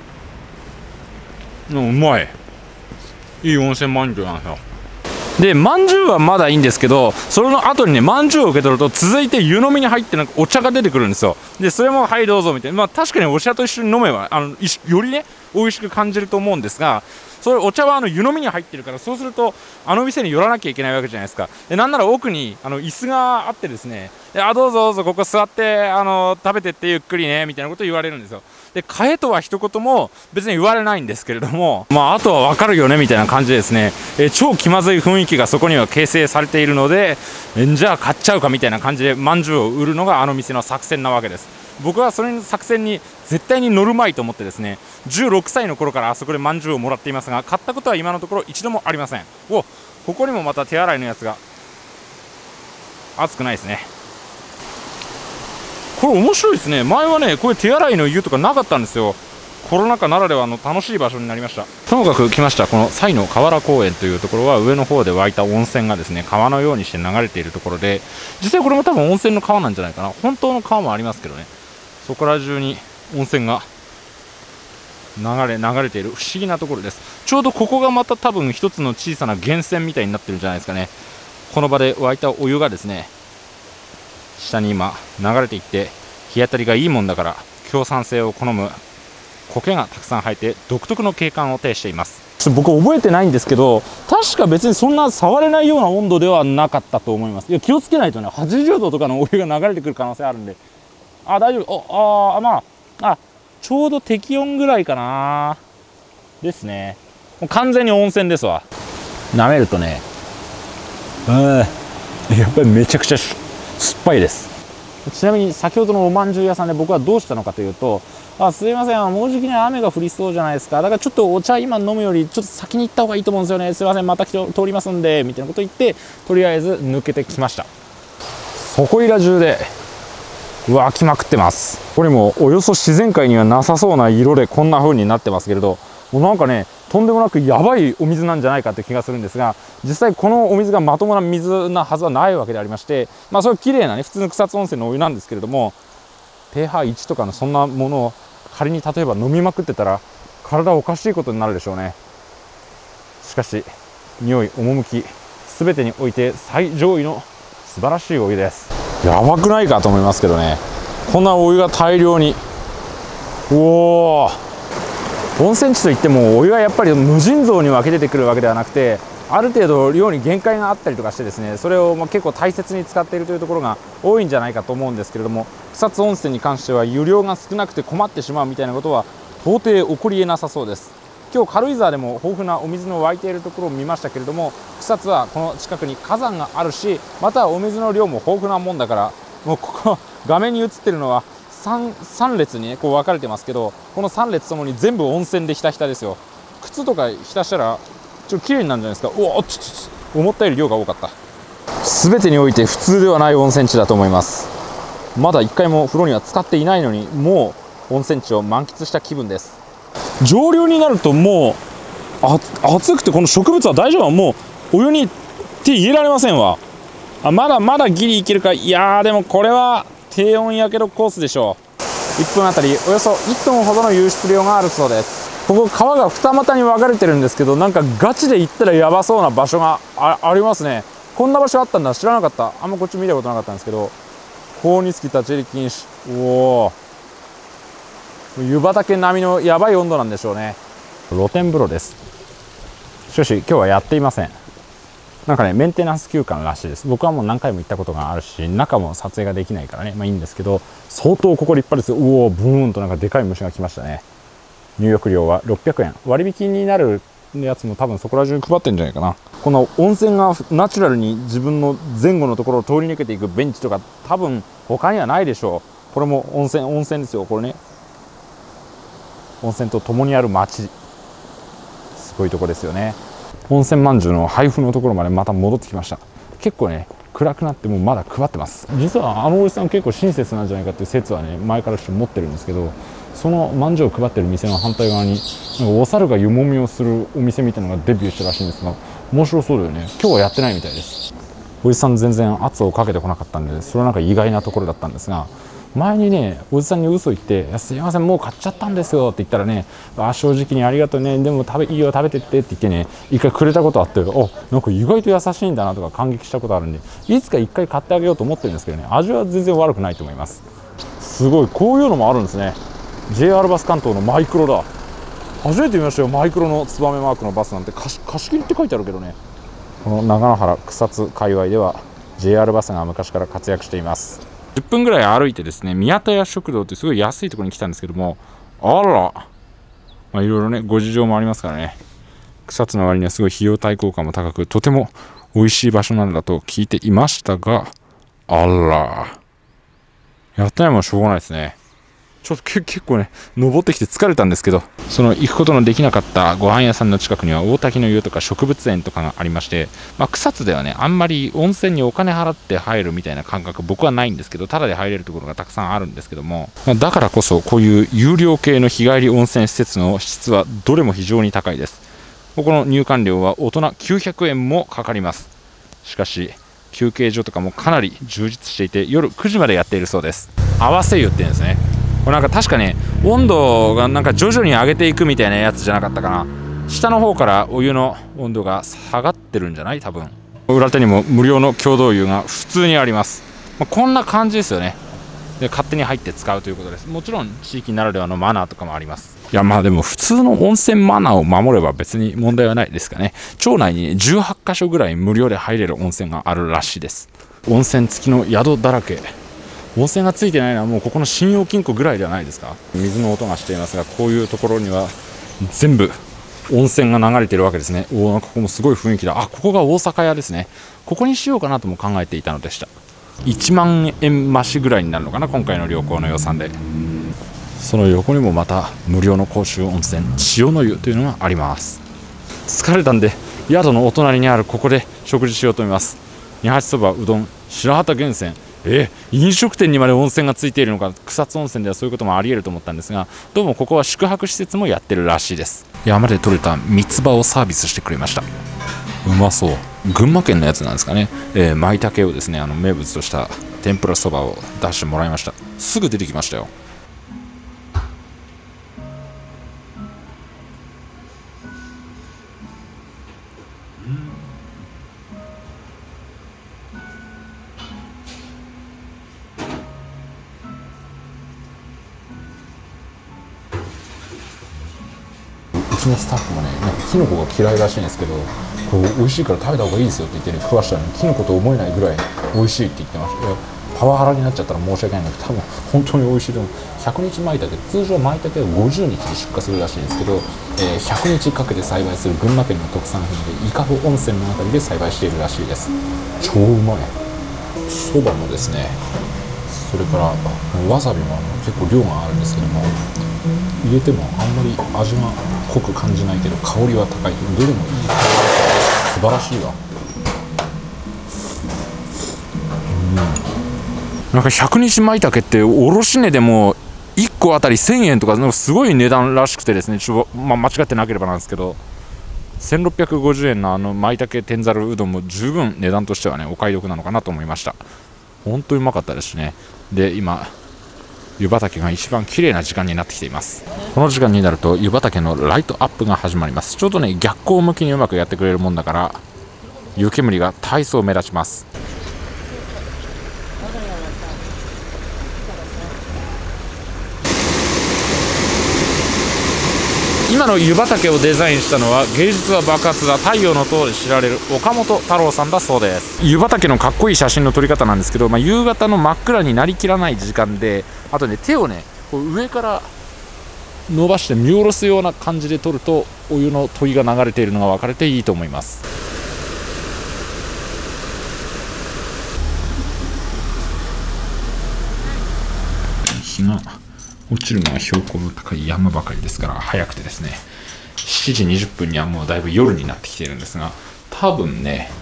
C: うまい、いい温泉まんじゅうなんですよ。でまんじゅうはまだいいんですけど、それの後にね、まんじゅうを受け取ると続いて湯飲みに入ってなんかお茶が出てくるんですよ。でそれもはいどうぞみたいな、確かにお茶と一緒に飲めばよりね美味しく感じると思うんですが、それお茶は湯飲みに入ってるから、そうすると店に寄らなきゃいけないわけじゃないですか。でなんなら奥に椅子があってですね、でどうぞどうぞここ座って食べてってゆっくりねみたいなことを言われるんですよ。で買えとは一言も別に言われないんですけれども、あとは分かるよねみたいな感じでですね、超気まずい雰囲気がそこには形成されているので、じゃあ買っちゃうかみたいな感じでまんじゅうを売るのが店の作戦なわけです。僕はそれの作戦に絶対に乗るまいと思ってですね、16歳の頃からあそこでまんじゅうをもらっていますが、買ったことは今のところ一度もありません。ここにもまた手洗いのやつが熱くないですね。 これ面白いですね。前はねこういう手洗いの湯とかなかったんですよ。コロナ禍ならではの楽しい場所になりました。ともかく来ました。この西の河原公園というところは上の方で湧いた温泉がですね川のようにして流れているところで、実際これも多分温泉の川なんじゃないかな。本当の川もありますけどね、そこら中に温泉が流れている不思議なところです。ちょうどここがまた多分一つの小さな源泉みたいになってるんじゃないですかね。この場で湧いたお湯がですね下に今流れていって、日当たりがいいもんだから強酸性を好む苔がたくさん生えて独特の景観を呈しています。僕覚えてないんですけど、確か別にそんな触れないような温度ではなかったと思います。いや気をつけないとね、80度とかのお湯が流れてくる可能性あるんで。大丈夫。まあちょうど適温ぐらいかなですね。もう完全に温泉ですわ。舐めるとね、やっぱりめちゃくちゃ酸っぱいです。ちなみに先ほどのおまんじゅう屋さんで僕はどうしたのかというと、すいません、もうじきに雨が降りそうじゃないですか、だからちょっとお茶今飲むよりちょっと先に行った方がいいと思うんですよね、すいませんまた通りますんでみたいなこと言って、とりあえず抜けてきました。そこいら中で湧きまくってます。これもおよそ自然界にはなさそうな色でこんな風になってますけれど、もうなんかねとんでもなくやばいお水なんじゃないかって気がするんですが、実際このお水がまともな水なはずはないわけでありまして、それは綺麗なね普通の草津温泉のお湯なんですけれども、pH1 とかのそんなものを仮に例えば飲みまくってたら体おかしいことになるでしょうね。しかし匂い趣全てにおいて最上位の素晴らしいお湯です。やばくないかと思いますけどね、こんなお湯が大量に。温泉地といってもお湯はやっぱり無尽蔵に湧き出てくるわけではなくて、ある程度量に限界があったりとかしてですね、それを結構大切に使っているというところが多いんじゃないかと思うんですけれども、草津温泉に関しては湯量が少なくて困ってしまうみたいなことは到底起こりえなさそうです。今日軽井沢でも豊富なお水の湧いているところを見ましたけれども、草津はこの近くに火山があるし、またお水の量も豊富なもんだから、もうここ画面に映ってるのは3列に、ね、こう分かれてますけど、この3列ともに全部温泉でひたひたですよ。靴とかひたしたらちょっと綺麗になるんじゃないですか。思ったより量が多かった。全てにおいて普通ではない温泉地だと思います。まだ1回も風呂には浸かっていないのに、もう温泉地を満喫した気分です。上流になるともう暑くて、この植物は大丈夫、もうお湯に手入れられませんわ。まだギリいけるか。いやーでもこれは低温やけどコースでしょう。1分あたりおよそ1トンほどの湧出量があるそうです。ここ川が二股に分かれてるんですけど、なんかガチで行ったらやばそうな場所が ありますね。こんな場所あったんだ、知らなかった。あんまこっち見たことなかったんですけど、高につき立ち入り禁止。湯畑並みのやばい温度なんでしょうね。露天風呂です。しかし今日はやっていません。なんかねメンテナンス休館らしいです。僕はもう何回も行ったことがあるし、中も撮影ができないからねいいんですけど、相当ここ立派です。ブーンとなんかでかい虫が来ましたね。入浴料は600円、割引になるやつも多分そこら中に配ってるんじゃないかな。この温泉がナチュラルに自分の前後のところを通り抜けていくベンチとか多分他にはないでしょう。これも温泉ですよ。これね、温泉と共にある町、すごいとこですよね。温泉まんじゅうの配布のところまでまた戻ってきました。結構ね暗くなってもまだ配ってます。実はおじさん結構親切なんじゃないかっていう説はね前から持ってるんですけど、そのまんじゅうを配ってる店の反対側になんかお猿が湯もみをするお店みたいなのがデビューしたらしいんですが、面白そうだよね。今日はやってないみたいです。おじさん全然圧をかけてこなかったんで、それはなんか意外なところだったんですが、前にねおじさんに嘘言って「すいませんもう買っちゃったんですよ」って言ったらね「正直にありがとうね、でもいいよ食べてって」って言ってね一回くれたことあって、なんか意外と優しいんだなとか感激したことあるんで、いつか一回買ってあげようと思ってるんですけどね、味は全然悪くないと思います。すごいこういうのもあるんですね。 JR バス関東のマイクロだ。初めて見ましたよ、マイクロのツバメマークのバスなんて。貸し切りって書いてあるけどね。この長野原草津界隈では JR バスが昔から活躍しています。10分ぐらい歩いてですね、宮田屋食堂ってすごい安いところに来たんですけども、いろいろねご事情もありますからね、草津の割にはすごい費用対効果も高く、とても美味しい場所なんだと聞いていましたが、やってないもんしょうがないですね。 ちょっと結構ね、登ってきて疲れたんですけど、その行くことのできなかったご飯屋さんの近くには大滝の湯とか植物園とかがありまして、草津ではね、あんまり温泉にお金払って入るみたいな感覚、僕はないんですけど、ただで入れるところがたくさんあるんですけども、だからこそ、こういう有料系の日帰り温泉施設の質はどれも非常に高いです。ここの入館料は大人900円もかかります。しかし、休憩所とかもかなり充実していて、夜9時までやっているそうです。合わせ湯って言うんですね。これなんか確かね、温度がなんか徐々に上げていくみたいなやつじゃなかったかな。下の方からお湯の温度が下がってるんじゃない？多分。裏手にも無料の共同湯が普通にあります。こんな感じですよね。で、勝手に入って使うということです。もちろん地域ならではのマナーとかもあります。いや、でも普通の温泉マナーを守れば別に問題はないですかね。町内に18カ所ぐらい無料で入れる温泉があるらしいです。温泉付きの宿だらけ。温泉がついてないのはもうここの信用金庫ぐらいではないですか。水の音がしていますが、こういうところには全部温泉が流れているわけですね。ここもすごい雰囲気だ。ここが大阪屋ですね。ここにしようかなとも考えていたのでした。1万円増しぐらいになるのかな、今回の旅行の予算で。その横にもまた無料の公衆温泉、千代の湯というのがあります。疲れたんで宿のお隣にあるここで食事しようと思います。二八そば、うどん、白旗源泉。飲食店にまで温泉がついているのか。草津温泉ではそういうこともあり得ると思ったんですが、どうもここは宿泊施設もやってるらしいです。山で採れた三つ葉をサービスしてくれました。うまそう。群馬県のやつなんですかね。舞茸をですね、名物とした天ぷらそばを出してもらいました。すぐ出てきましたよ。うちのスタッフもね、なんかキノコが嫌いらしいんですけど、これ美味しいから食べた方がいいですよって言ってね、食わしたら、キノコと思えないぐらい美味しいって言ってました。パワハラになっちゃったら申し訳ないんだけど、多分本当に美味しいと思う。100日舞茸、通常舞茸は50日で出荷するらしいんですけど、100日かけて栽培する群馬県の特産品で、伊香保温泉のあたりで栽培しているらしいです。超うまい。そばもですね、それからわさびも結構量があるんですけども、入れてもあんまり味が濃く感じないけど香りは高い。どれもいい香り、素晴らしいわ。なんか100日舞茸って卸値でも1個あたり1000円とかすごい値段らしくてですね、間違ってなければなんですけど、1650円の舞茸天ざるうどんも十分値段としてはね、お買い得なのかなと思いました。本当にうまかったですしね。で、今湯畑が一番綺麗な時間になってきています。この時間になると湯畑のライトアップが始まります。ちょうどね、逆光向きにうまくやってくれるもんだから湯煙が大層目立ちます。今の湯畑をデザインしたのは、芸術は爆発だ太陽の塔で知られる岡本太郎さんだそうです。湯畑のかっこいい写真の撮り方なんですけど、夕方の真っ暗になりきらない時間で、あとね、手をねこう上から伸ばして見下ろすような感じで撮ると、お湯の問いが流れているのが分かれていいと思います。日が落ちるのは標高の高い山ばかりですから早くてですね、7時20分にはもうだいぶ夜になってきているんですが、多分ね、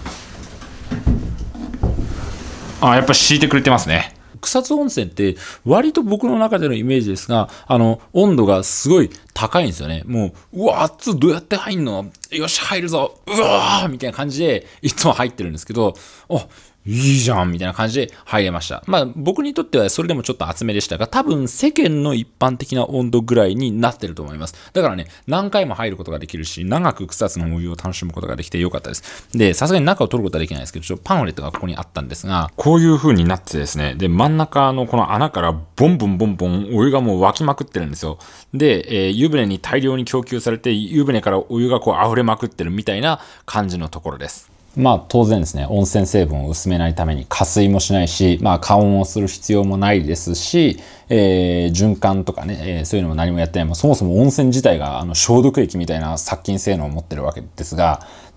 C: やっぱり敷いてくれてますね。草津温泉って割と僕の中でのイメージですが、温度がすごい高いんですよね。もう、うわ、熱どうやって入んの？よし、入るぞ、うわーみたいな感じでいつも入ってるんですけど、いいじゃんみたいな感じで入れました。僕にとってはそれでもちょっと厚めでしたが、多分世間の一般的な温度ぐらいになってると思います。だからね、何回も入ることができるし、長く草津のお湯を楽しむことができてよかったです。で、さすがに中を取ることはできないですけど、パンフレットがここにあったんですが、こういう風になってですね、で、真ん中のこの穴からボンボンボンボンお湯がもう湧きまくってるんですよ。で、湯船に大量に供給されて、湯船からお湯がこう溢れまくってるみたいな感じのところです。当然ですね、温泉成分を薄めないために加水もしないし、加温をする必要もないですし、循環とかね、そういうのも何もやってない。そもそも温泉自体が消毒液みたいな殺菌性能を持ってるわけですが、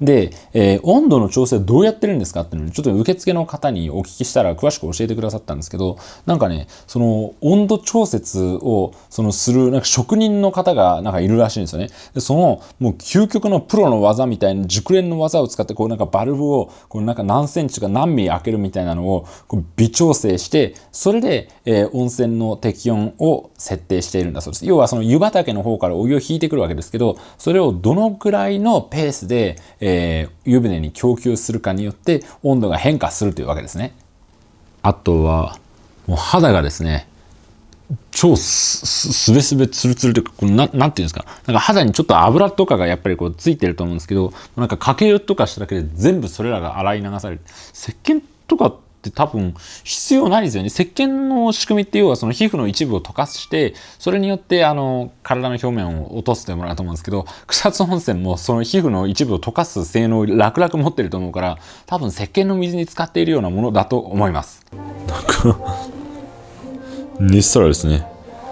C: で、温度の調整どうやってるんですかっていうのにちょっと受付の方にお聞きしたら詳しく教えてくださったんですけど、なんかね、その温度調節をするなんか職人の方がなんかいるらしいんですよね。でそのもう究極のプロの技みたいな熟練の技を使ってこうなんかバルブをこうなんか何センチか何ミリ開けるみたいなのをこう微調整して、それで、温泉の適温を設定しているんだそうです。要はその湯畑の方からお湯を引いてくるわけですけど、それをどのくらいのペースで、湯船に供給するかによって温度が変化するというわけですね。あとはもう肌がですね、超すべすべつるつるというか、なんていうんですか、なんか肌にちょっと油とかがやっぱりこうついてると思うんですけど、なんかかけ湯とかしただけで全部それらが洗い流される。石鹸とかって多分必要ないですよね。石鹸の仕組みって要はその皮膚の一部を溶かして、それによって体の表面を落とすというものだと思うんですけど、草津温泉もその皮膚の一部を溶かす性能を楽々持ってると思うから、多分石鹸の水に使っているようなものだと思います。なんか熱したらですね、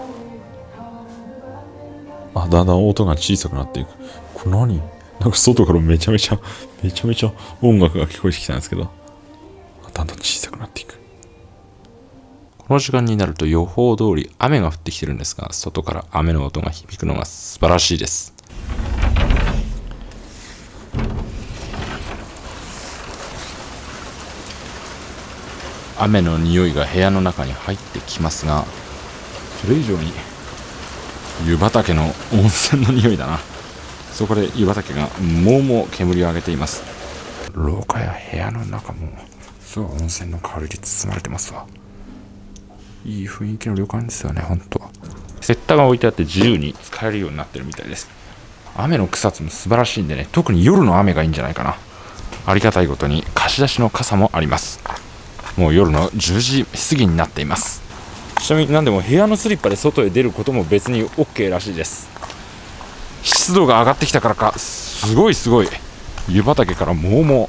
C: だんだん音が小さくなっていく。これ何？なんか外からめちゃめちゃ音楽が聞こえてきたんですけど、だんだん小さくなっていく。この時間になると予報通り雨が降ってきてるんですが、外から雨の音が響くのが素晴らしいです。雨の匂いが部屋の中に入ってきますが、それ以上に湯畑の温泉の匂いだな。そこで湯畑がもう煙を上げています。廊下や部屋の中もすごい温泉の香りで包まれてますわ。いい雰囲気の旅館ですよね、本当。セッターが置いてあって自由に使えるようになってるみたいです。雨の草津も素晴らしいんでね、特に夜の雨がいいんじゃないかな。ありがたいことに貸し出しの傘もあります。もう夜の10時過ぎになっています。ちなみに何でも部屋のスリッパで外へ出ることも別に OK らしいです。湿度が上がってきたからか、すごい湯畑からも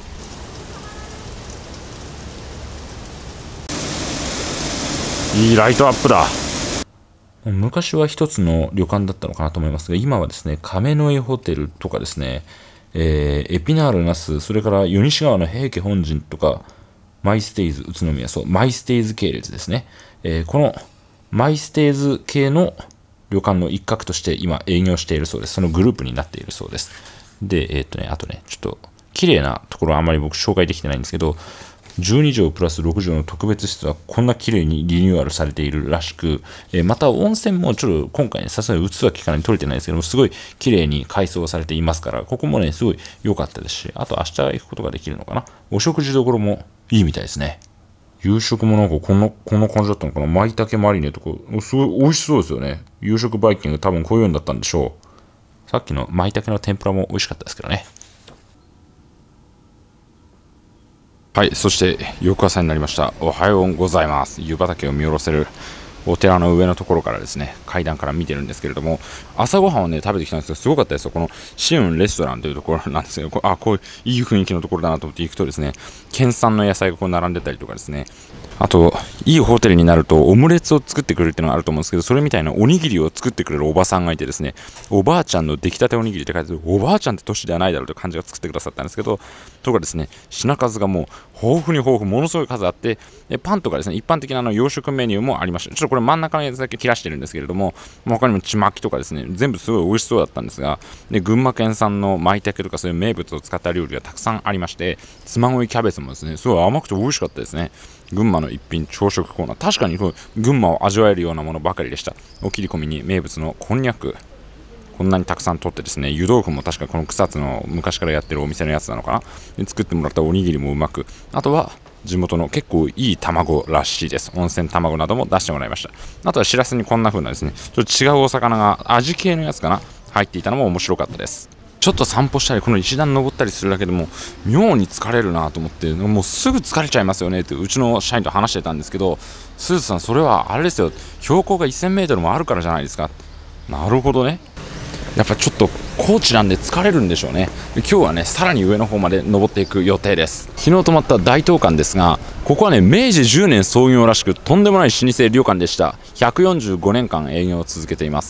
C: いいライトアップだ。昔は一つの旅館だったのかなと思いますが、今はですね、亀の江ホテルとかですね、エピナール那須、それから湯西川の平家本陣とか、マイステイズ宇都宮、そうマイステイズ系列ですね。このマイステイズ系の旅館の一角として今営業しているそうです。そのグループになっているそうです。で、あとね、ちょっと綺麗なところはあまり僕紹介できてないんですけど、12畳プラス6畳の特別室はこんな綺麗にリニューアルされているらしく、また温泉もちょっと今回ね、さすがに器機関に取れてないですけども、すごい綺麗に改装されていますから、ここもね、すごい良かったですし、あと明日行くことができるのかな。お食事どころもいいみたいですね。夕食もなんかこんな感じだったのかな。舞茸マリネとか、すごい美味しそうですよね。夕食バイキング多分こういうのだったんでしょう。さっきの舞茸の天ぷらも美味しかったですけどね。はい、そして翌朝になりました。おはようございます。湯畑を見下ろせるお寺の上のところからですね、階段から見てるんですけれども、朝ごはんをね、食べてきたんですけど、すごかったですよ。このシウンレストランというところなんですけど、こういういい雰囲気のところだなと思って行くとですね、県産の野菜がこう並んでたりとかですね、あと、いいホテルになるとオムレツを作ってくれるっていうのがあると思うんですけど、それみたいなおにぎりを作ってくれるおばさんがいてですね、おばあちゃんの出来たておにぎりって書いてある、おばあちゃんって年ではないだろうという感じが作ってくださったんですけど、とかですね、品数がもう豊富、ものすごい数あって、パンとかですね、一般的な洋食メニューもありました。ちょっとこれ真ん中のやつだけ切らしてるんですけれども、他にもちまきとかですね、全部すごい美味しそうだったんですが、で群馬県産の舞茸とかそういう名物を使った料理がたくさんありまして、妻恋キャベツもですね、すごい甘くて美味しかったですね。群馬の一品朝食コーナー、確かに群馬を味わえるようなものばかりでした。お切り込みに名物のこんにゃく、こんなにたくさん取ってですね、湯豆腐も確かこの草津の昔からやってるお店のやつなのかな。で作ってもらったおにぎりもうまく、あとは地元の結構いい卵らしいです。温泉卵なども出してもらいました。あとはしらすにこんな風なですね、ちょっと違うお魚が味系のやつかな、入っていたのも面白かったです。ちょっと散歩したりこの石段登ったりするだけでも妙に疲れるなと思って、もうすぐ疲れちゃいますよねってうちの社員と話してたんですけど、スーズさんそれはあれですよ、標高が 1000m もあるからじゃないですか。なるほどね。やっぱちょっと高地なんで疲れるんでしょうね。今日はね、さらに上の方まで登っていく予定です。昨日泊まった大東館ですが、ここはね、明治10年創業らしくとんでもない老舗旅館でした。145年間営業を続けています。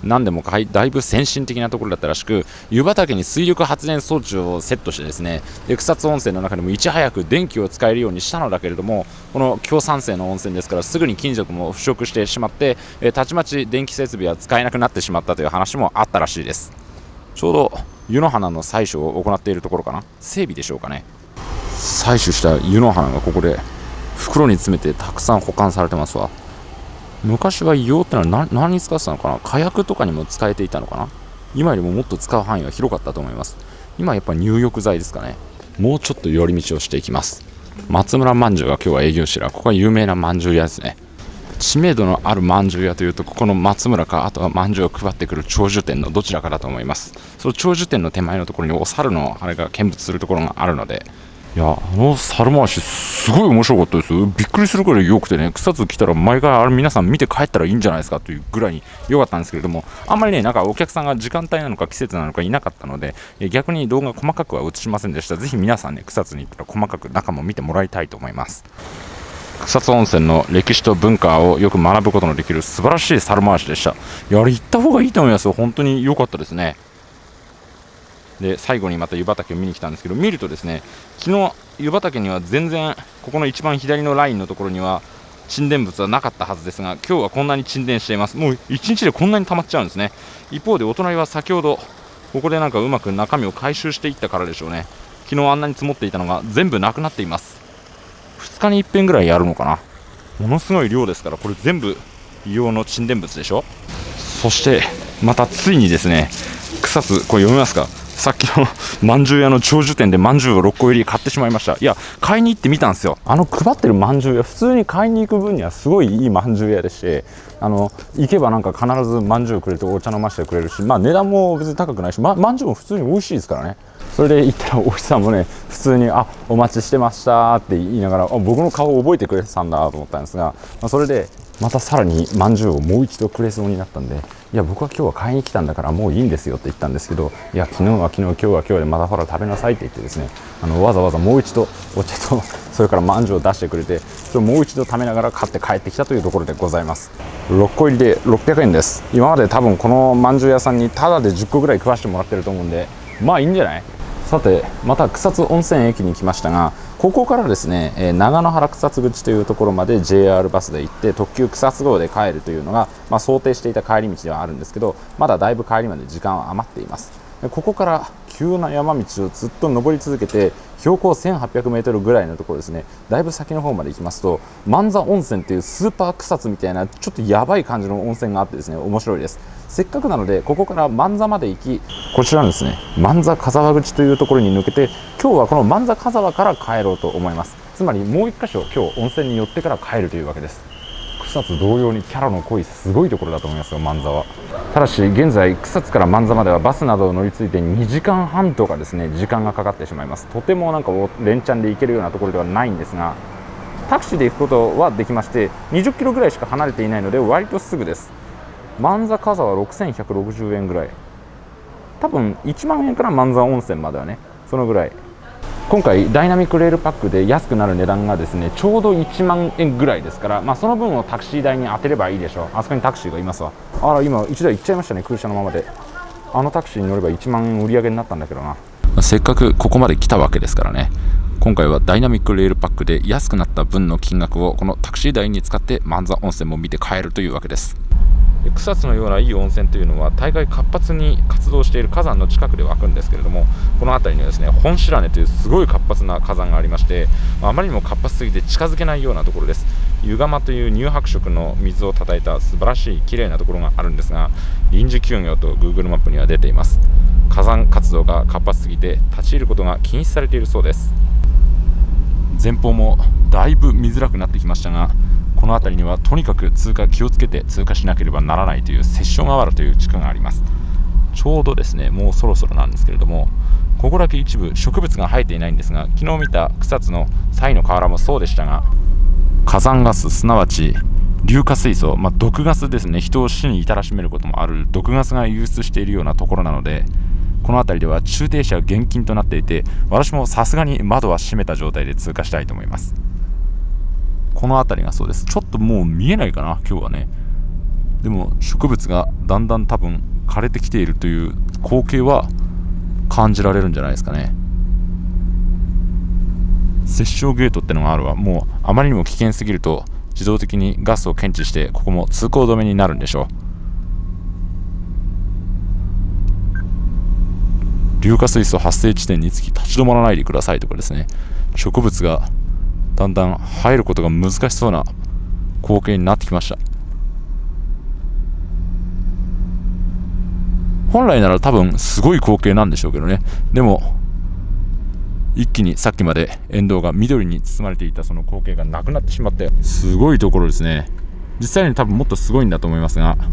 C: 何でもだいぶ先進的なところだったらしく、湯畑に水力発電装置をセットしてですね、で草津温泉の中でもいち早く電気を使えるようにしたのだけれども、この強酸性の温泉ですからすぐに金属も腐食してしまって、たちまち電気設備は使えなくなってしまったという話もあったらしいです。ちょうど湯の花の採取を行っているところかな、整備でしょうかね。採取した湯の花がここで袋に詰めてたくさん保管されてますわ。昔は硫黄ってのは何に使ってたのかな、火薬とかにも使えていたのかな。今よりももっと使う範囲は広かったと思います。今やっぱ入浴剤ですかね。もうちょっと寄り道をしていきます。松村まんじゅうが今日は営業してる、ここは有名なまんじゅう屋ですね。知名度のあるまんじゅう屋というと、ここの松村か、あとはまんじゅうを配ってくる長寿店のどちらかだと思います。その長寿店の手前のところにお猿のあれが見物するところがあるので、いや、猿回しすごい面白かったですよ。びっくりするくらい良くてね、草津来たら毎回あれ皆さん見て帰ったらいいんじゃないですかというぐらいに良かったんですけれども、あんまりね、なんかお客さんが時間帯なのか季節なのかいなかったので、逆に動画細かくは映しませんでした。ぜひ皆さんね、草津に行ったら細かく中も見てもらいたいと思います。草津温泉の歴史と文化をよく学ぶことのできる素晴らしい猿回しでした。いや、あれ行った方がいいと思いますよ。本当に良かったですね。で、最後にまた湯畑を見に来たんですけど、見るとですね、昨日湯畑には全然ここの一番左のラインのところには沈殿物はなかったはずですが、今日はこんなに沈殿しています。もう1日でこんなに溜まっちゃうんですね。一方でお隣は先ほどここでなんかうまく中身を回収していったからでしょうね。昨日あんなに積もっていたのが全部なくなっています。2日に一遍ぐらいやるのかな。ものすごい量ですから、これ全部硫黄の沈殿物でしょ。そしてまたついにですね、草津、これ読みますか、さっきのまんじゅう屋の長寿店でまんじゅうを6個入り買ってしまいました。いや、買いに行ってみたんですよ。配ってるまんじゅう屋、普通に買いに行く分にはすごいいいまんじゅう屋でして、行けばなんか必ずまんじゅうくれてお茶飲ませてくれるし、まあ値段も別に高くないし、まんじゅうも普通に美味しいですからね。それで行ったらおじさんもね、普通にお待ちしてましたって言いながら、僕の顔を覚えてくれてたんだと思ったんですが、それでまたさらにまんじゅうをもう一度くれそうになったんで、いや、僕は今日は買いに来たんだからもういいんですよって言ったんですけど、いや、昨日は昨日、今日は今日でまたほら食べなさいって言ってですね、わざわざもう一度お茶とそれからまんじゅうを出してくれて、それをもう一度食べながら買って帰ってきたというところでございます。6個入りで600円です。今まで多分このまんじゅう屋さんにタダで10個ぐらい食わしてもらってると思うんで、まあいいんじゃない。さて、また草津温泉駅に来ましたが、ここからですね、長野原草津口というところまで JR バスで行って特急草津号で帰るというのが、想定していた帰り道ではあるんですけど、まだだいぶ帰りまで時間は余っています。ここから急な山道をずっと登り続けて、標高1800メートルぐらいのところですね、だいぶ先の方まで行きますと、万座温泉というスーパー草津みたいなちょっとやばい感じの温泉があってですね、面白いです。せっかくなのでここから万座まで行き、こちらのですね、万座風沢口というところに抜けて、今日はこの万座風沢から帰ろうと思います。つまりもう1箇所今日温泉に寄ってから帰るというわけです。草津同様にキャラの濃いすごいところだと思いますよ、万座は。ただし現在草津から万座まではバスなどを乗り継いで2時間半とかですね、時間がかかってしまいます。とてもなんか連チャンで行けるようなところではないんですが、タクシーで行くことはできまして、20キロぐらいしか離れていないので割とすぐです。万座風は6160円ぐらい、多分1万円から万座温泉まではね、そのぐらい。今回ダイナミックレールパックで安くなる値段がですね、ちょうど1万円ぐらいですから、その分をタクシー代に当てればいいでしょう。あそこにタクシーがいますわ。あら、今1台行っちゃいましたね、空車のままで。タクシーに乗れば1万円売り上げになったんだけどな。せっかくここまで来たわけですからね、今回はダイナミックレールパックで安くなった分の金額をこのタクシー代に使って万座温泉も見て帰るというわけです。草津のようないい温泉というのは大概活発に活動している火山の近くで湧くんですけれども、この辺りにはですね、本白根というすごい活発な火山がありまして、あまりにも活発すぎて近づけないようなところです。湯釜という乳白色の水をたたいた素晴らしい綺麗なところがあるんですが、臨時休業と Google マップには出ています。火山活動が活発すぎて立ち入ることが禁止されているそうです。前方もだいぶ見づらくなってきましたが、この辺りにはとにかく気をつけて通過しなければならないという殺生河原という地区があります。ちょうどですね、もうそろそろなんですけれども、ここだけ一部植物が生えていないんですが、昨日見た草津の西の河原もそうでしたが、火山ガス、すなわち硫化水素、毒ガスですね、人を死に至らしめることもある毒ガスが流出しているようなところなので、この辺りでは駐停車厳禁となっていて、私もさすがに窓は閉めた状態で通過したいと思います。この辺りがそうです。ちょっともう見えないかな、今日はね。 でも植物がだんだん多分枯れてきているという光景は感じられるんじゃないですかね。殺傷ゲートってのがあるわ。もうあまりにも危険すぎると自動的にガスを検知してここも通行止めになるんでしょう。硫化水素発生地点につき立ち止まらないでくださいとかですね、植物がだんだん入ることが難しそうな光景になってきました。本来なら多分すごい光景なんでしょうけどね。でも一気にさっきまで沿道が緑に包まれていたその光景がなくなってしまって、すごいところですね。実際に多分もっとすごいんだと思いますが、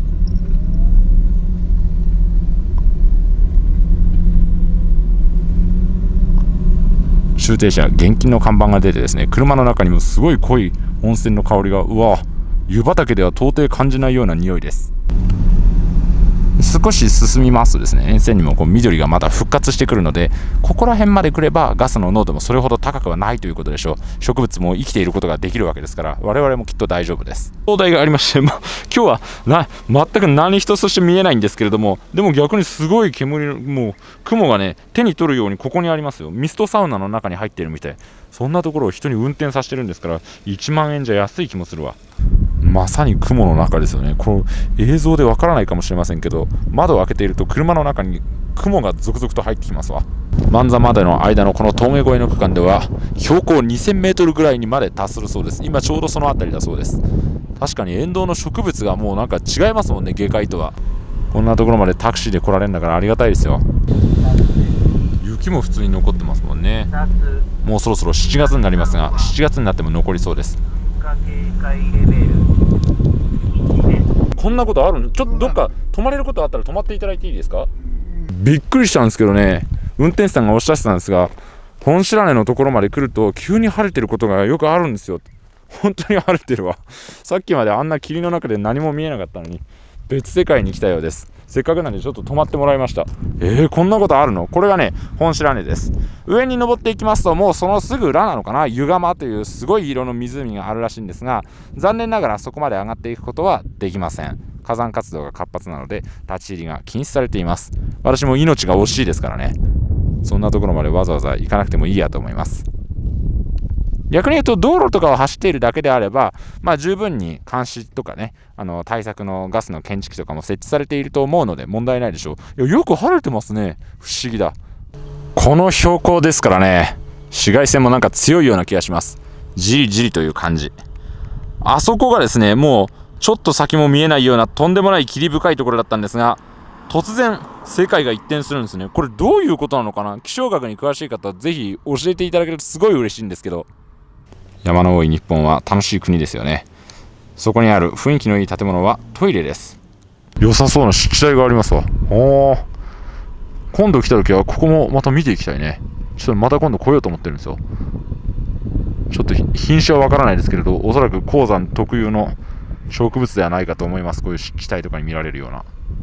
C: 駐停車厳禁の看板が出てですね、車の中にもすごい濃い温泉の香りが、うわ、湯畑では到底感じないような匂いです。少し進みますとですね、沿線にもこう緑がまた復活してくるので、ここら辺まで来ればガスの濃度もそれほど高くはないということでしょう。植物も生きていることができるわけですから、我々もきっと大丈夫です。灯台がありまして、今日は全く何一つとして見えないんですけれども、でも逆にすごい煙、もう雲がね手に取るようにここにありますよ。ミストサウナの中に入っているみたい。そんなところを人に運転させてるんですから、1万円じゃ安い気もするわ。まさに雲の中ですよね。この映像でわからないかもしれませんけど、窓を開けていると車の中に雲が続々と入ってきますわ。万座までの間のこの峠越えの区間では標高2000メートルぐらいにまで達するそうです。今ちょうどその辺りだそうです。確かに沿道の植物がもうなんか違いますもんね、下界とは。こんなところまでタクシーで来られるんだからありがたいですよ。雪も普通に残ってますもんね。もうそろそろ7月になりますが、7月になっても残りそうです。こんなことあるの？ちょっとどっか泊まれることあったら泊まっていただいていいですか？びっくりしたんですけどね、運転手さんがおっしゃってたんですが、本白根のところまで来ると急に晴れてることがよくあるんですよ。本当に晴れてるわ。さっきまであんな霧の中で何も見えなかったのに別世界に来たようです。せっかくなんでちょっと泊まってもらいました。こんなことあるの？これがね本白根です。上に登っていきますと、もうそのすぐ裏なのかな、湯釜というすごい色の湖があるらしいんですが、残念ながらそこまで上がっていくことはできません。火山活動が活発なので立ち入りが禁止されています。私も命が惜しいですからね、そんなところまでわざわざ行かなくてもいいやと思います。逆に言うと道路とかを走っているだけであれば、十分に監視とかね、対策のガスの検知器とかも設置されていると思うので問題ないでしょう。よく晴れてますね。不思議だ。この標高ですからね、紫外線もなんか強いような気がします。じりじりという感じ。あそこがですね、もうちょっと先も見えないようなとんでもない霧深いところだったんですが、突然世界が一転するんですね。これどういうことなのかな。気象学に詳しい方はぜひ教えていただけるとすごい嬉しいんですけど。山の多い日本は楽しい国ですよね。そこにある雰囲気のいい建物はトイレです。良さそうな湿地帯がありますわ。今度来た時はここもまた見ていきたいね。ちょっとまた今度来ようと思ってるんですよ。ちょっと品種はわからないですけれど、おそらく鉱山特有の植物ではないかと思います。こういう湿地帯とかに見られるような。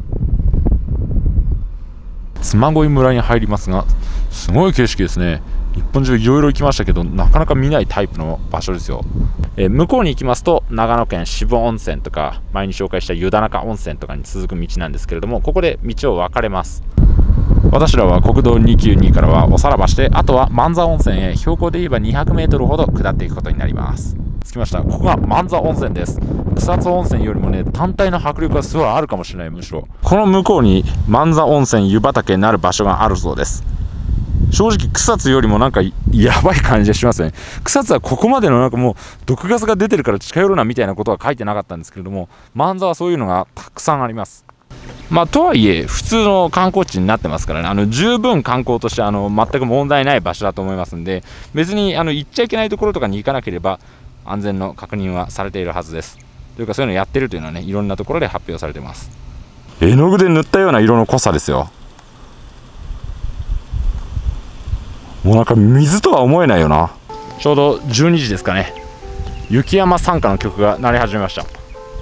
C: 嬬恋村に入りますが、すごい景色ですね。日本中いろいろ行きましたけど、なかなか見ないタイプの場所ですよ。向こうに行きますと長野県渋温泉とか前に紹介した湯田中温泉とかに続く道なんですけれども、ここで道を分かれます。私らは国道292からはおさらばして、あとは万座温泉へ標高で言えば200メートルほど下っていくことになります。着きました。ここが万座温泉です。草津温泉よりもね、単体の迫力がすごいあるかもしれない。むしろこの向こうに万座温泉湯畑になる場所があるそうです。正直草津よりもなんかやばい感じがしますね。草津はここまでのなんかもう毒ガスが出てるから近寄るなみたいなことは書いてなかったんですけれども、万座はそういうのがたくさんあります。とはいえ普通の観光地になってますからね、十分観光として全く問題ない場所だと思いますんで、別に行っちゃいけないところとかに行かなければ安全の確認はされているはずです。というかそういうのやってるというのはね、いろんなところで発表されてます。絵の具で塗ったような色の濃さですよ。もうなんか水とは思えないよな。ちょうど12時ですかね。雪山賛歌の曲が鳴り始めました。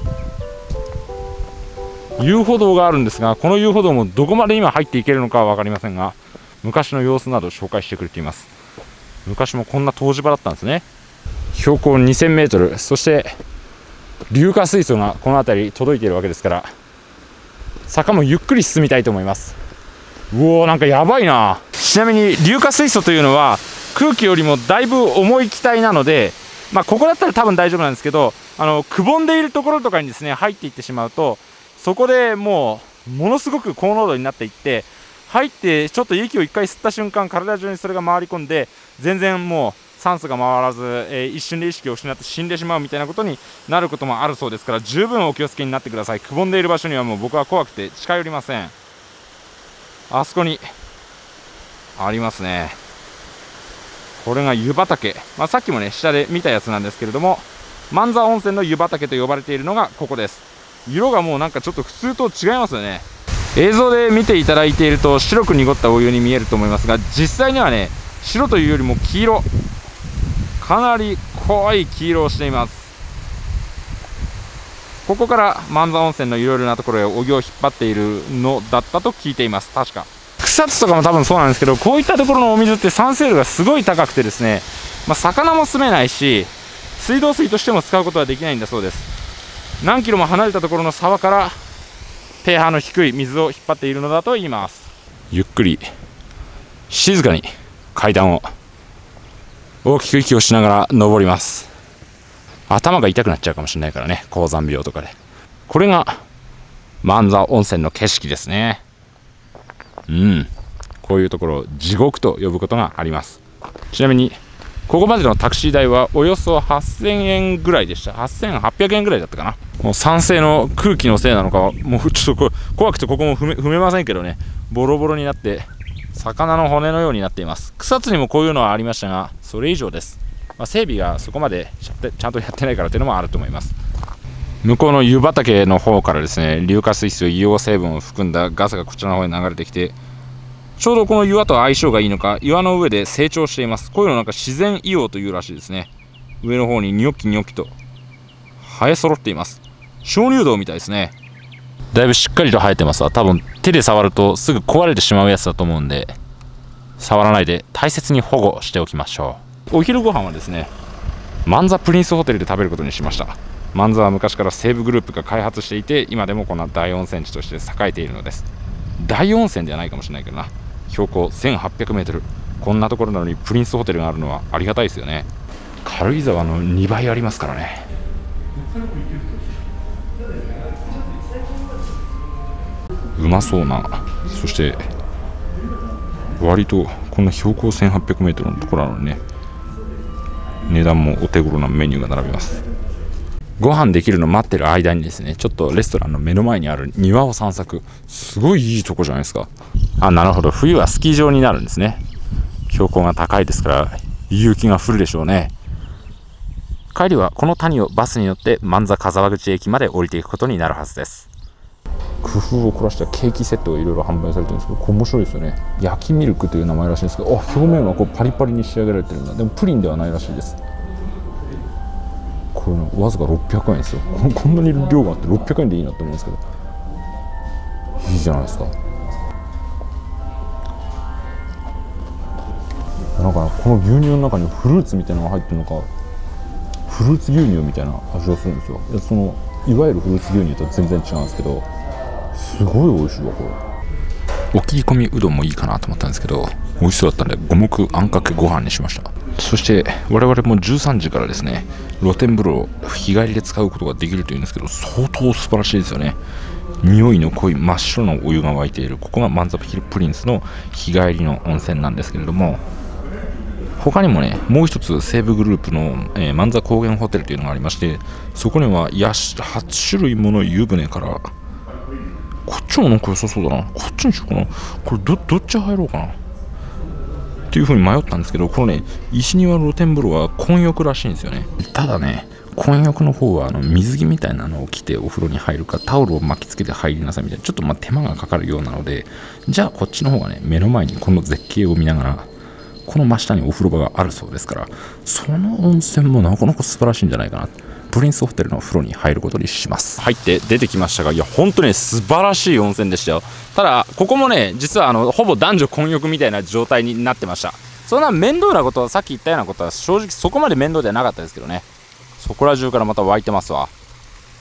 C: 遊歩道があるんですが、この遊歩道もどこまで今入っていけるのかは分かりませんが、昔の様子など紹介してくれています。昔もこんな湯治場だったんですね。標高2000メートル、そして硫化水素がこの辺り届いているわけですから、坂もゆっくり進みたいと思います。うおー、なんかやばいな。ちなみに硫化水素というのは空気よりもだいぶ重い気体なので、ここだったら多分大丈夫なんですけど、くぼんでいるところとかにですね入っていってしまうと、そこでもうものすごく高濃度になっていって、入ってちょっと息を1回吸った瞬間、体中にそれが回り込んで、全然もう酸素が回らず、一瞬で意識を失って死んでしまうみたいなことになることもあるそうですから、十分お気をつけになってください。くぼんでいる場所にはもう僕は怖くて近寄りません。あそこにありますね。これが湯畑、さっきもね下で見たやつなんですけれども、万座温泉の湯畑と呼ばれているのがここです。色がもうなんかちょっと普通と違いますよね。映像で見ていただいていると白く濁ったお湯に見えると思いますが、実際にはね白というよりも黄色、かなり濃い黄色をしています。ここから万座温泉のいろいろなところへお湯を引っ張っているのだったと聞いています。確か草津とかも多分そうなんですけど、こういったところのお水って酸性度がすごい高くてですね、魚も住めないし、水道水としても使うことはできないんだそうです。何キロも離れたところの沢から pH の低い水を引っ張っているのだと言います。ゆっくり静かに階段を大きく息をしながら登ります。頭が痛くなっちゃうかもしれないからね、高山病とかで。これが万座温泉の景色ですね。こういうところを地獄と呼ぶことがあります。ちなみにここまでのタクシー代はおよそ8000円ぐらいでした。8800円ぐらいだったかな。もう酸性の空気のせいなのか、もうちょっと怖くてここも踏めませんけどね、ボロボロになって魚の骨のようになっています。草津にもこういうのはありましたが、それ以上です。整備がそこまでちゃんとやってないからというのもあると思います。向こうの湯畑の方からですね、硫化水素、硫黄成分を含んだガスがこちらの方に流れてきて、ちょうどこの岩と相性がいいのか、岩の上で成長しています。こういうのなんか自然硫黄というらしいですね。上の方にニョキニョキと生え揃っています。鍾乳洞みたいですね。だいぶしっかりと生えてますわ。多分手で触るとすぐ壊れてしまうやつだと思うんで、触らないで大切に保護しておきましょう。お昼ご飯はですね、万座プリンスホテルで食べることにしました。万座は昔から西武グループが開発していて、今でもこんな大温泉地として栄えているのです。大温泉ではないかもしれないけどな。標高 1800m、 こんなところなのにプリンスホテルがあるのはありがたいですよね。軽井沢の2倍ありますからね。うまそうな、そして割とこんな標高 1800m のところなのにね、値段もお手頃なメニューが並びます。ご飯できるの待ってる間にですね、ちょっとレストランの目の前にある庭を散策。すごいいいとこじゃないですか。なるほど、冬はスキー場になるんですね。標高が高いですから雪が降るでしょうね。帰りはこの谷をバスに乗って万座風口駅まで降りていくことになるはずです。工夫を凝らしたケーキセットがいろいろ販売されてるんですけど、これ面白いですよね。焼きミルクという名前らしいんですけど、表面はこうパリパリに仕上げられてるんだ。でもプリンではないらしいです。これ、ね、わずか600円ですよ。こんなに量があって600円でいいなって思うんですけど、いいじゃないですか。なんかこの牛乳の中にフルーツみたいなのが入ってるのか、フルーツ牛乳みたいな味がするんですよ。いわゆるフルーツ牛乳と全然違うんですけど、すごい美味しいわ。これお切り込みうどんもいいかなと思ったんですけど、美味しそうだったんで五目あんかけご飯にしました。そして我々も13時からですね、露天風呂を日帰りで使うことができるというんですけど、相当素晴らしいですよね。匂いの濃い真っ白なお湯が沸いている、ここが万座プリンスの日帰りの温泉なんですけれども、他にもね、もう一つ西武グループの、万座高原ホテルというのがありまして、そこには8種類もの湯船から、こっちもなんか良さそうだな、こっちにしようかな、これどっち入ろうかなっていう風に迷ったんですけど、このね、石庭露天風呂は混浴らしいんですよね。ただね、混浴の方は水着みたいなのを着てお風呂に入るか、タオルを巻きつけて入りなさいみたいな、ちょっと手間がかかるようなので、じゃあこっちの方がね、目の前にこの絶景を見ながら、この真下にお風呂場があるそうですから、その温泉もなかなか素晴らしいんじゃないかな。プリンスホテルの風呂に入ることにします。入って出てきましたが、いや本当に素晴らしい温泉でしたよ。ただここもね、実はほぼ男女混浴みたいな状態になってました。そんな面倒なことは、さっき言ったようなことは正直そこまで面倒ではなかったですけどね、そこら中からまた湧いてますわ。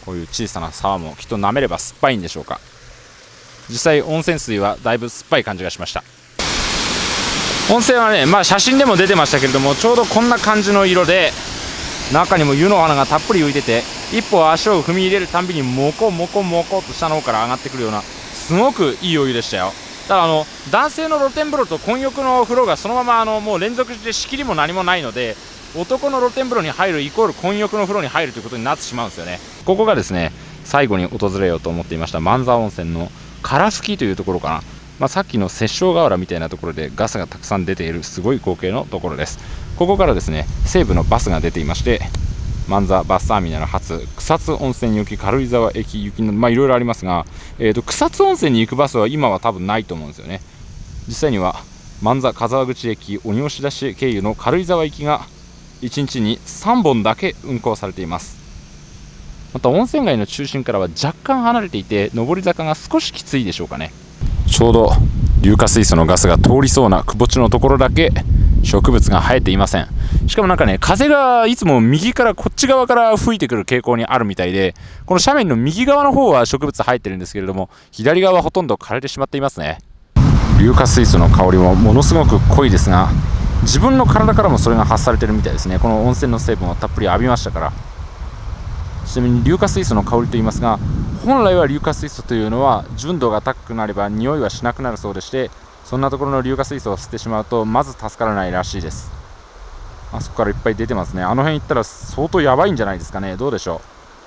C: こういう小さな沢もきっと舐めれば酸っぱいんでしょうか。実際温泉水はだいぶ酸っぱい感じがしました。温泉はね、写真でも出てましたけれども、ちょうどこんな感じの色で、中にも湯の花がたっぷり浮いてて、一歩足を踏み入れるたんびにモコモコモコと下の方から上がってくるような、すごくいいお湯でしたよ。ただ男性の露天風呂と混浴の風呂がそのままもう連続して仕切りも何もないので、男の露天風呂に入るイコール混浴の風呂に入るということになってしまうんですよね。ここがですね、最後に訪れようと思っていました万座温泉のからすきというところかな。さっきの殺生河原みたいなところでガスがたくさん出ているすごい光景のところです。ここからですね、西武のバスが出ていまして、万座バスターミナル発草津温泉行き軽井沢駅行きのいろいろありますが、草津温泉に行くバスは今は多分ないと思うんですよね。実際には万座風沢口駅鬼押出経由の軽井沢行きが1日に3本だけ運行されています。また温泉街の中心からは若干離れていて、上り坂が少しきついでしょうかね。ちょうど硫化水素のガスが通りそうな窪地のところだけ植物が生えていません。しかもなんかね、風がいつも右からこっち側から吹いてくる傾向にあるみたいで、この斜面の右側の方は植物生えてるんですけれども、左側はほとんど枯れてしまっていますね。硫化水素の香りもものすごく濃いですが、自分の体からもそれが発されてるみたいですね。この温泉の成分をたっぷり浴びましたから。ちなみに硫化水素の香りといいますが、本来は硫化水素というのは純度が高くなれば匂いはしなくなるそうでして、そんなところの硫化水素を吸ってしまうとまず助からないらしいです。あそこからいっぱい出てますね。あの辺行ったら相当やばいんじゃないですかね。どうでしょ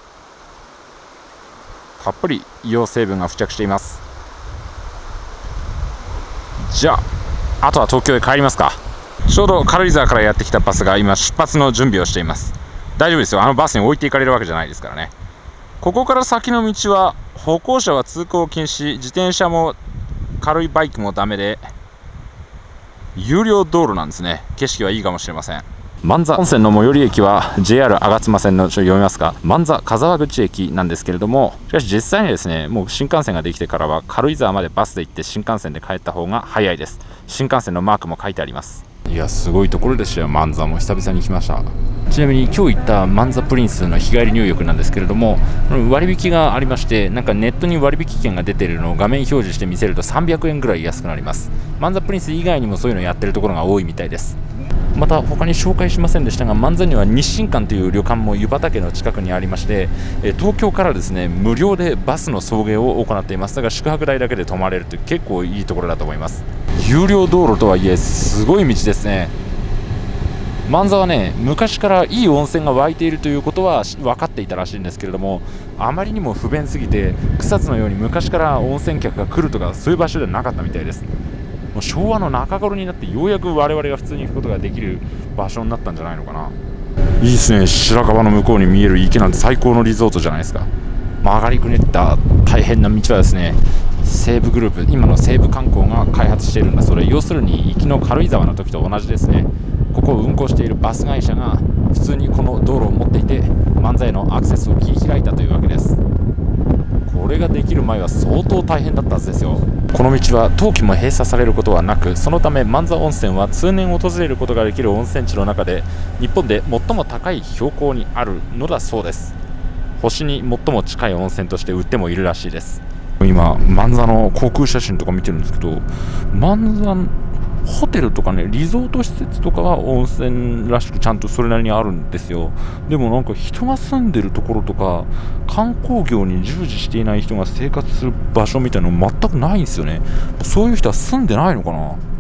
C: う。たっぷり硫黄成分が付着しています。じゃああとは東京へ帰りますか。ちょうど軽井沢からやってきたバスが今出発の準備をしています。大丈夫ですよ。あのバスに置いていかれるわけじゃないですからね。ここから先の道は歩行者は通行禁止、自転車も軽いバイクもダメで有料道路なんですね。景色はいいかもしれません。万座温泉の最寄り駅は JR 吾妻線の読みますか、万座風沢口駅なんですけれども、しかし実際にですね、もう新幹線ができてからは軽井沢までバスで行って新幹線で帰った方が早いです。新幹線のマークも書いてあります。いや、すごいところでしたよ。万座も久々に来ました。ちなみに今日行った万座プリンスの日帰り入浴なんですけれども、割引がありまして、なんかネットに割引券が出ているのを画面表示して見せると300円ぐらい安くなります。万座プリンス以外にもそういうのやってるところが多いみたいです。また他に紹介しませんでしたが、万座には日進館という旅館も湯畑の近くにありまして、東京からですね無料でバスの送迎を行っています。だから宿泊代だけで泊まれるという結構いいところだと思います。有料道路とはいえすごい道ですね。万座はね、昔からいい温泉が湧いているということは分かっていたらしいんですけれども、あまりにも不便すぎて草津のように昔から温泉客が来るとかそういう場所ではなかったみたいです。もう昭和の中頃になってようやく我々が普通に行くことができる場所になったんじゃないのかな。いいですね。白樺の向こうに見える池なんて最高のリゾートじゃないですか。曲がりくねった大変な道はですね、西武グループ、今の西武観光が開発しているんだそれ。要するに行きの軽井沢の時と同じですね。ここを運行しているバス会社が普通にこの道路を持っていて万座へのアクセスを切り開いたというわけです。これができる前は相当大変だったはずですよ。この道は冬季も閉鎖されることはなく、そのため万座温泉は通年訪れることができる温泉地の中で日本で最も高い標高にあるのだそうです。星に最も近い温泉として売ってもいるらしいです。今万座の航空写真とか見てるんですけど、万座ホテルとかね、リゾート施設とかは温泉らしくちゃんとそれなりにあるんですよ。でもなんか人が住んでるところとか観光業に従事していない人が生活する場所みたいなの全くないんですよね。そういう人は住んでないのかな。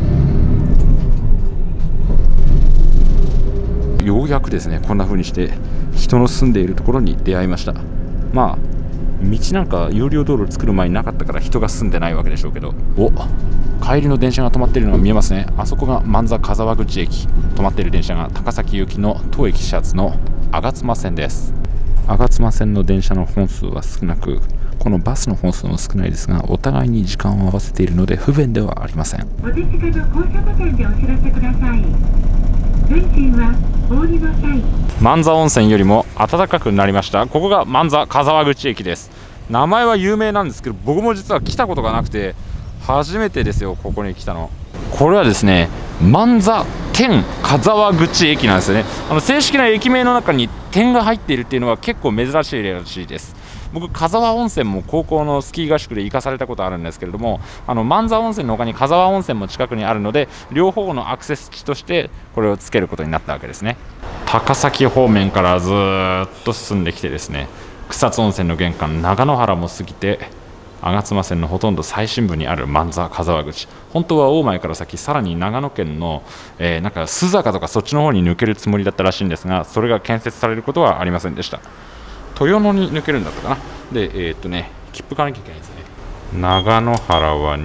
C: ようやくですね、こんな風にして人の住んでいるところに出会いました。まあ道なんか有料道路作る前になかったから人が住んでないわけでしょうけど、お、帰りの電車が止まっているのが見えますね。あそこが万座風沢口駅。止まっている電車が高崎行きの当駅始発の吾妻線です。吾妻線の電車の本数は少なく、このバスの本数も少ないですが、お互いに時間を合わせているので不便ではありません。
E: お手近の降車ボタンでお知らせください。運賃はお降りの際。
C: 万座温泉よりも暖かくなりました。ここが万座風沢口駅です。名前は有名なんですけど、僕も実は来たことがなくて初めてですよ、ここに来たの。これはですね、万座天香沢口駅なんですよね。正式な駅名の中に点が入っているっていうのは結構珍しいらしいです。僕、香沢温泉も高校のスキー合宿で行かされたことあるんですけれども、万座温泉の他に香沢温泉も近くにあるので、両方のアクセス地としてこれをつけることになったわけですね。高崎方面からずっと進んできてですね、草津温泉の玄関長野原も過ぎて、吾妻線のほとんど最深部にある万座香沢口、本当は大前から先、さらに長野県の、なんか須坂とかそっちの方に抜けるつもりだったらしいんですが、それが建設されることはありませんでした。豊野に抜けるんだったかな。で、切符買わなきゃいけないですね。長野原は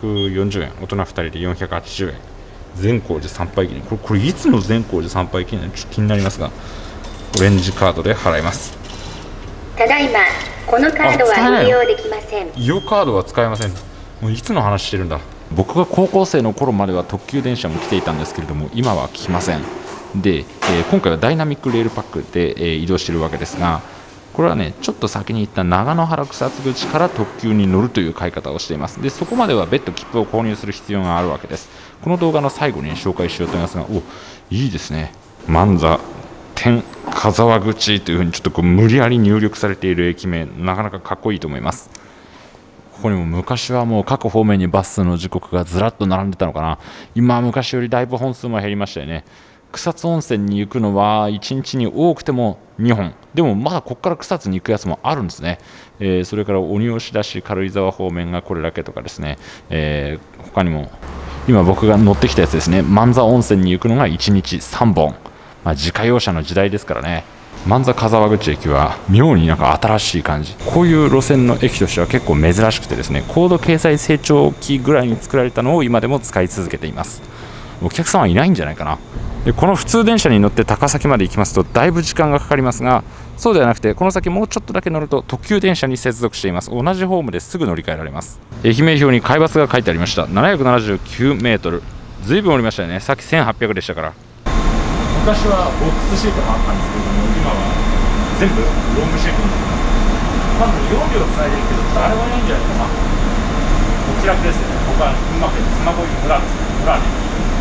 C: 240円、大人2人で480円。善光寺参拝記念、これいつの善光寺参拝記念、ちょっと気になりますが、オレンジカードで払います。
G: ただいまこのカードは利用できません。
C: 利用カードは使えません。もういつの話してるんだ。僕が高校生の頃までは特急電車も来ていたんですけれども、今は来ません。で、今回はダイナミックレールパックで、移動しているわけですが、これはね、ちょっと先に行った長野原草津口から特急に乗るという買い方をしています。で、そこまでは別途切符を購入する必要があるわけです。この動画の最後に紹介しようと思いますが、いいですね。万座天香沢口というふうにちょっと無理やり入力されている駅名、なかなかかっこいいと思います。ここにも昔はもう各方面にバスの時刻がずらっと並んでたのかな。今は昔よりだいぶ本数も減りましたよね。草津温泉に行くのは1日に多くても2本、でもまだここから草津に行くやつもあるんですね。それから鬼押出し軽井沢方面がこれだけとかですね、他にも今僕が乗ってきたやつですね、万座温泉に行くのが1日3本、自家用車の時代ですからね。万座香沢口駅は妙になんか新しい感じ、こういう路線の駅としては結構珍しくてですね、高度経済成長期ぐらいに作られたのを今でも使い続けています。お客さんはいないんじゃないかな。で、この普通電車に乗って高崎まで行きますとだいぶ時間がかかりますが、そうではなくてこの先もうちょっとだけ乗ると特急電車に接続しています。同じホームですぐ乗り換えられます。駅名表に海抜が書いてありました。779メートル、ずいぶん降りましたよね。さっき1800でしたから。昔はボックスシートがあったんですけれども、今は全部ロングシートになってます。まず4両つないでるけど誰もいないんじゃないかな。お気楽ですよね。ここは群馬県嬬恋村ですね。村に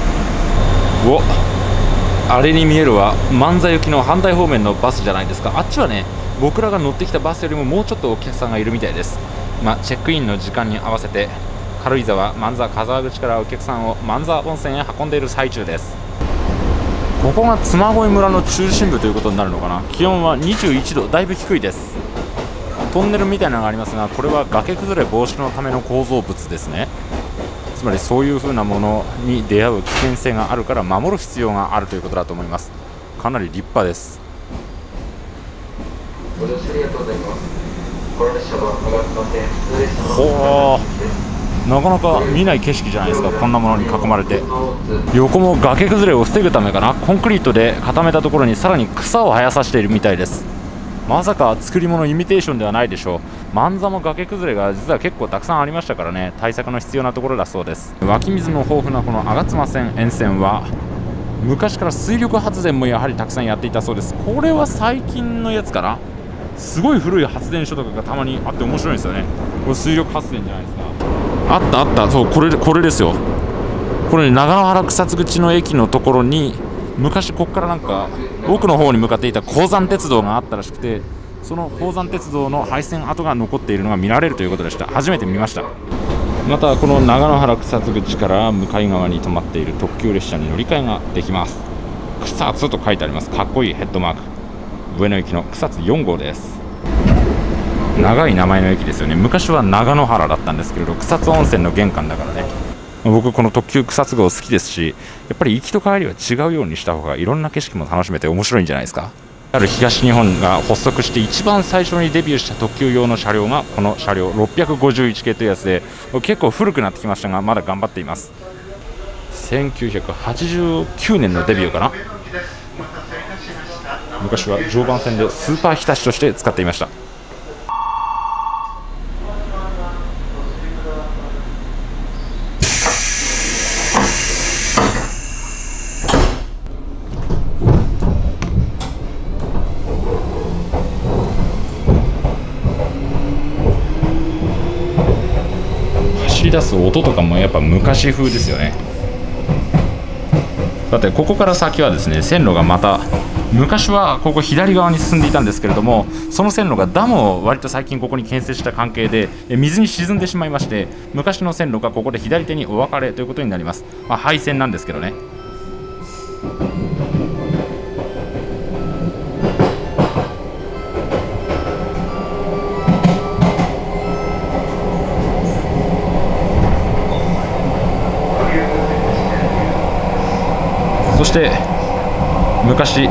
C: あれに見えるは万座行きの反対方面のバスじゃないですか。あっちはね、僕らが乗ってきたバスよりももうちょっとお客さんがいるみたいです。チェックインの時間に合わせて軽井沢万座香沢口からお客さんを万座温泉へ運んでいる最中です。ここが嬬恋村の中心部ということになるのかな。気温は21度、だいぶ低いです。トンネルみたいなのがありますが、これは崖崩れ防止のための構造物ですね。つまりそういう風なものに出会う危険性があるから守る必要があるということだと思います。かなり立派です。
H: ご乗車ありがとうございます。この列車は吾妻線普通列車の
C: ほー、なかなか見ない景色じゃないですか。こんなものに囲まれて、横も崖崩れを防ぐためかな、コンクリートで固めたところにさらに草を生やさせているみたいです。まさか作り物イミテーションではないでしょう。万座も崖崩れが実は結構たくさんありましたからね、対策の必要なところだそうです。湧き水の豊富なこの吾妻線沿線は昔から水力発電もやはりたくさんやっていたそうです。これは最近のやつかな。すごい古い発電所とかがたまにあって面白いですよね。これ水力発電じゃないですか。あった、そう、これですよ。これ、長野原草津口の駅のところに昔ここからなんか奥の方に向かっていた鉱山鉄道があったらしくて、その鉱山鉄道の廃線跡が残っているのが見られるということでした。初めて見ました。またこの長野原草津口から向かい側に止まっている特急列車に乗り換えができます。草津と書いてあります。かっこいいヘッドマーク。上野行きの草津4号です。長い名前の駅ですよね。昔は長野原だったんですけれど、草津温泉の玄関だからね。僕この特急草津号好きですし、やっぱり行きと帰りは違うようにした方がいろんな景色も楽しめて面白いんじゃないですか。ある東日本が発足して一番最初にデビューした特急用の車両がこの車両651系というやつで、結構古くなってきましたがまだ頑張っています。1989年のデビューかな。昔は常磐線でスーパー日立として使っていました。走り出す音とかもやっぱ昔風ですよね。 だってここから先はですね、線路がまた昔はここ左側に進んでいたんですけれども、その線路がダムを割と最近ここに建設した関係で水に沈んでしまいまして、昔の線路がここで左手にお別れということになります。廃線なんですけどね。そして昔、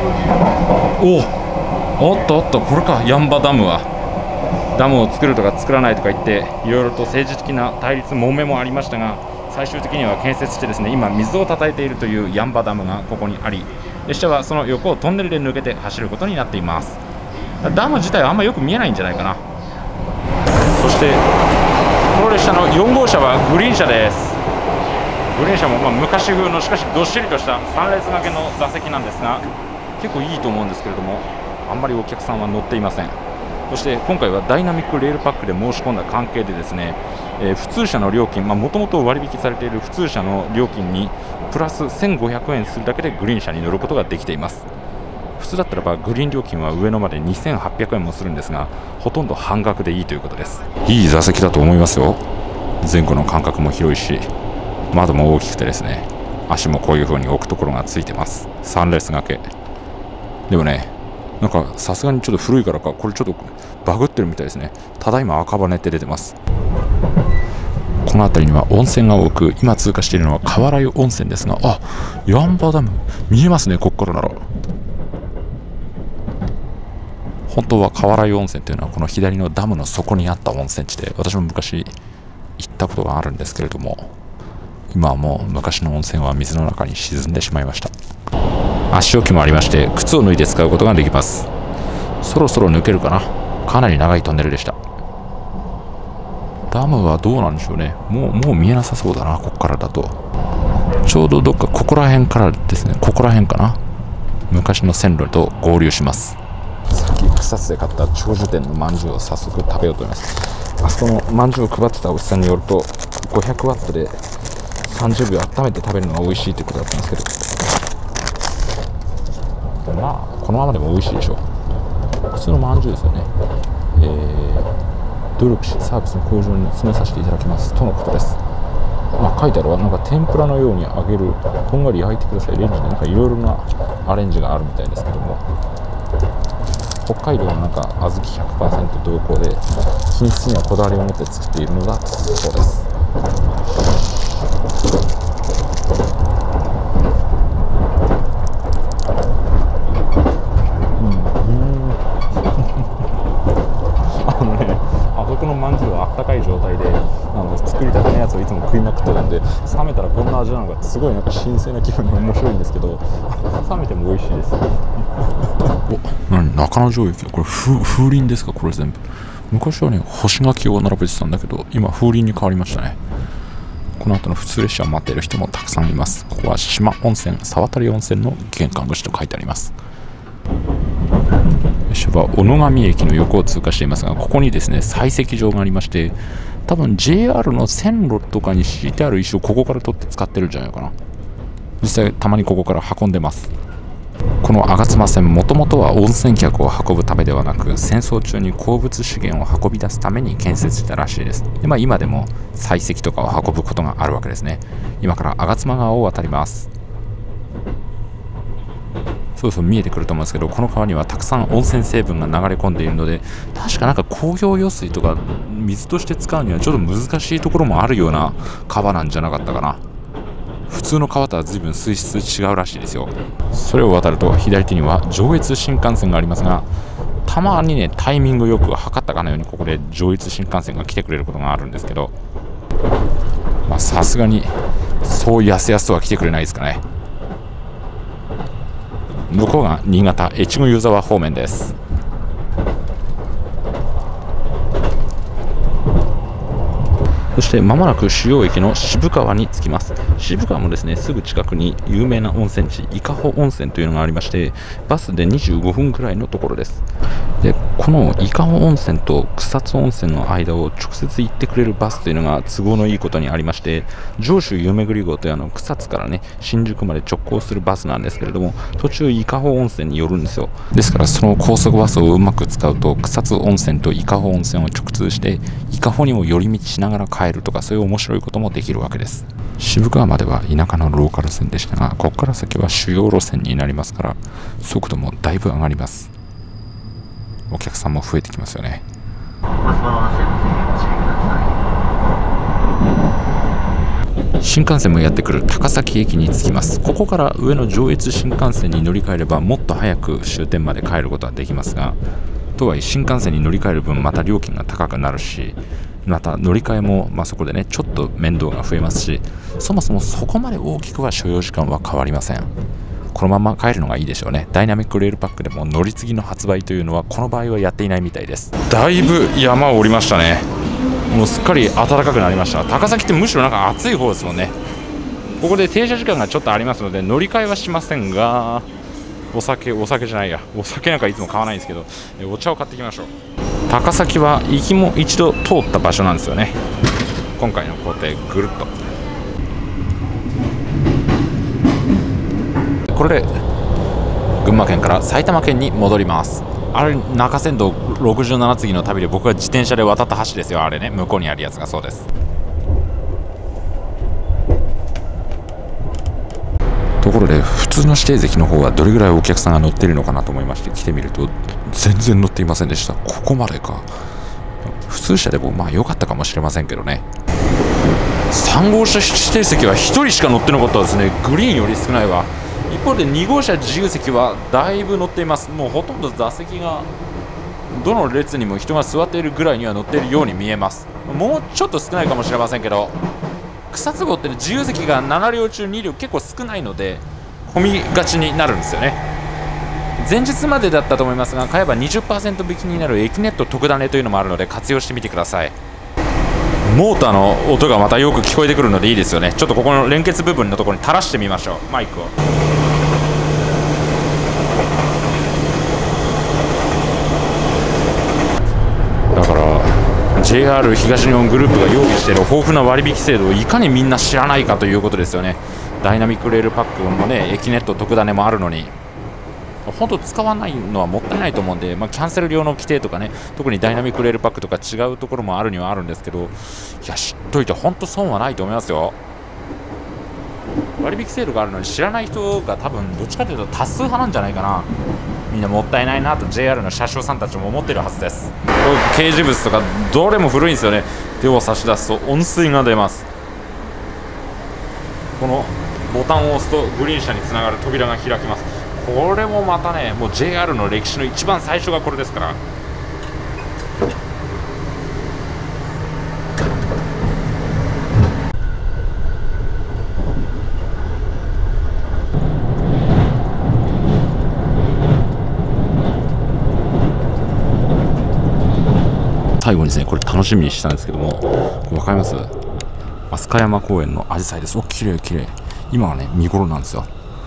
C: おっとこれか、ヤンバダムはダムを作るとか作らないとか言っていろいろと政治的な対立揉めもありましたが、最終的には建設してですね、今水をたたえているというヤンバダムがここにあり、列車はその横をトンネルで抜けて走ることになっています。ダム自体はあんまよく見えないんじゃないかな。そしてこの列車の4号車はグリーン車です。グリーン車も昔風のしかしどっしりとした3列掛けの座席なんですが、結構いいと思うんですけれども、あんまりお客さんは乗っていません。そして今回はダイナミックレールパックで申し込んだ関係でですね、普通車の料金、もともと割引されている普通車の料金にプラス1500円するだけでグリーン車に乗ることができています。普通だったらばグリーン料金は上のまで2800円もするんですが、ほとんど半額でいいということです。いい座席だと思いますよ。前後の間隔も広いし、窓も大きくてですね、足もこういう風に置くところがついてます。3列掛けでもね、なんかさすがにちょっと古いからか、これちょっとバグってるみたいですね。ただいま赤羽って出てます。この辺りには温泉が多く、今通過しているのは河原湯温泉ですが、ヤンバダム見えますね。ここからなら本当は河原湯温泉というのはこの左のダムの底にあった温泉地で、私も昔行ったことがあるんですけれども、今はもう昔の温泉は水の中に沈んでしまいました。足置きもありまして、靴を脱いで使うことができます。そろそろ抜けるかな。かなり長いトンネルでした。ダムはどうなんでしょうね。もう見えなさそうだな、ここからだと。ちょうどどっかここら辺からですね、ここら辺かな。昔の線路と合流します。さっき草津で買った長寿店のまんじゅうを早速食べようと思います。あそこのまんじゅうを配ってたおじさんによると、500ワットで30秒温めて食べるのが美味しいということだったんですけど、このままでも美味しいでしょう。普通のまんじゅうですよね。努力しサービスの向上に詰めさせていただきますとのことです。書いてあるはなんか天ぷらのように揚げる、こんがり焼いてくださいレンジで、なんかいろいろなアレンジがあるみたいですけども、北海道のなんか小豆 100% 同行で品質にはこだわりを持って作っているのがそうです。このまんじゅうはあったかい状態で作りたてのやつをいつも食いまくってたんで、冷めたらこんな味なのかってすごいなんか新鮮な気分で面白いんですけど、冷めても美味しいです。中野城駅、これ風鈴ですか。これ全部昔はね干し柿を並べてたんだけど、今風鈴に変わりましたね。この後の普通列車を待っている人もたくさんいます。ここは島温泉沢渡温泉の玄関口と書いてあります。列車は小野上駅の横を通過していますが、ここにですね採石場がありまして、多分 JR の線路とかに敷いてある石をここから取って使ってるんじゃないかな。実際たまにここから運んでます。この吾妻線、もともとは温泉客を運ぶためではなく、戦争中に鉱物資源を運び出すために建設したらしいです。で、今でも採石とかを運ぶことがあるわけですね。今から吾妻川を渡ります。そう見えてくると思うんですけど、この川にはたくさん温泉成分が流れ込んでいるので、確かなんか工業用水とか水として使うにはちょっと難しいところもあるような川なんじゃなかったかな。普通の川とは随分水質違うらしいですよ。それを渡ると左手には上越新幹線がありますが、たまにねタイミングよく測ったかのようにここで上越新幹線が来てくれることがあるんですけど、さすがにそうやすやすとは来てくれないですかね。向こうが新潟越後湯沢方面です。 そして間もなく主要駅の渋川に着きます。渋川もですね、すぐ近くに有名な温泉地伊香保温泉というのがありまして、バスで25分くらいのところです。でこの伊香保温泉と草津温泉の間を直接行ってくれるバスというのが都合のいいことにありまして、上州湯巡り号という草津からね新宿まで直行するバスなんですけれども、途中伊香保温泉に寄るんですよ。ですからその高速バスをうまく使うと草津温泉と伊香保温泉を直通して伊香保にも寄り道しながら帰るとか、そういう面白いこともできるわけです。渋川までは田舎のローカル線でしたが、ここから先は主要路線になりますから速度もだいぶ上がります。お客さんも増えてきますよね。新幹線もやってくる高崎駅に着きます。ここから上の上越新幹線に乗り換えればもっと早く終点まで帰ることはできますが、とはいえ新幹線に乗り換える分また料金が高くなるし、また乗り換えもそこでねちょっと面倒が増えますし、そもそもそこまで大きくは所要時間は変わりません。このまま帰るのがいいでしょうね。ダイナミックレールパックでも乗り継ぎの発売というのはこの場合はやっていないみたいです。だいぶ山を降りましたね。もうすっかり暖かくなりました。高崎ってむしろなんか暑い方ですもんね。ここで停車時間がちょっとありますので乗り換えはしませんが、お酒じゃないや、お酒なんかいつも買わないんですけど、お茶を買ってきましょう。高崎は行きも一度通った場所なんですよね。今回の工程ぐるっとこれで群馬県から埼玉県に戻ります。あれ中山道67次の旅で僕が自転車で渡った橋ですよ。あれね、向こうにあるやつがそうです。ところで普通の指定席の方はどれぐらいお客さんが乗っているのかなと思いまして来てみると全然乗っていませんでした。ここまでか。普通車でも良かったかもしれませんけどね。3号車指定席は1人しか乗ってなかったですね。グリーンより少ないわ。一方で2号車自由席はだいぶ乗っています。もうほとんど座席がどの列にも人が座っているぐらいには乗っているように見えます。もうちょっと少ないかもしれませんけど、草津号って自由席が7両中2両結構少ないので混みがちになるんですよね。前日までだったと思いますが、買えば 20% 引きになるエキネット特ダネというのもあるので活用してみてください。モーターの音がまたよく聞こえてくるのでいいですよね。ちょっとここの連結部分のところに垂らしてみましょう、マイクを。だから JR 東日本グループが用意している豊富な割引制度をいかにみんな知らないかということですよね。ダイナミックレールパックもね、エキネット特ダネもあるのに本当使わないのはもったいないと思うんで、キャンセル料の規定とかね、特にダイナミックレールパックとか違うところもあるにはあるんですけど、いや知っといて本当損はないと思いますよ。割引制度があるのに知らない人が多分どっちかというと多数派なんじゃないかな。みんなもったいないなと JR の車掌さんたちも思ってるはずです。掲示物とかどれも古いんですよね。手を差し出すと温水が出ます。このボタンを押すとグリーン車につながる扉が開きます。これもまたね、もう JR の歴史の一番最初がこれですから。最後にですね、これ楽しみにしたんですけども、わかります？飛鳥山公園のアジサイです。お、綺麗綺麗。今はね、見頃なんですよ。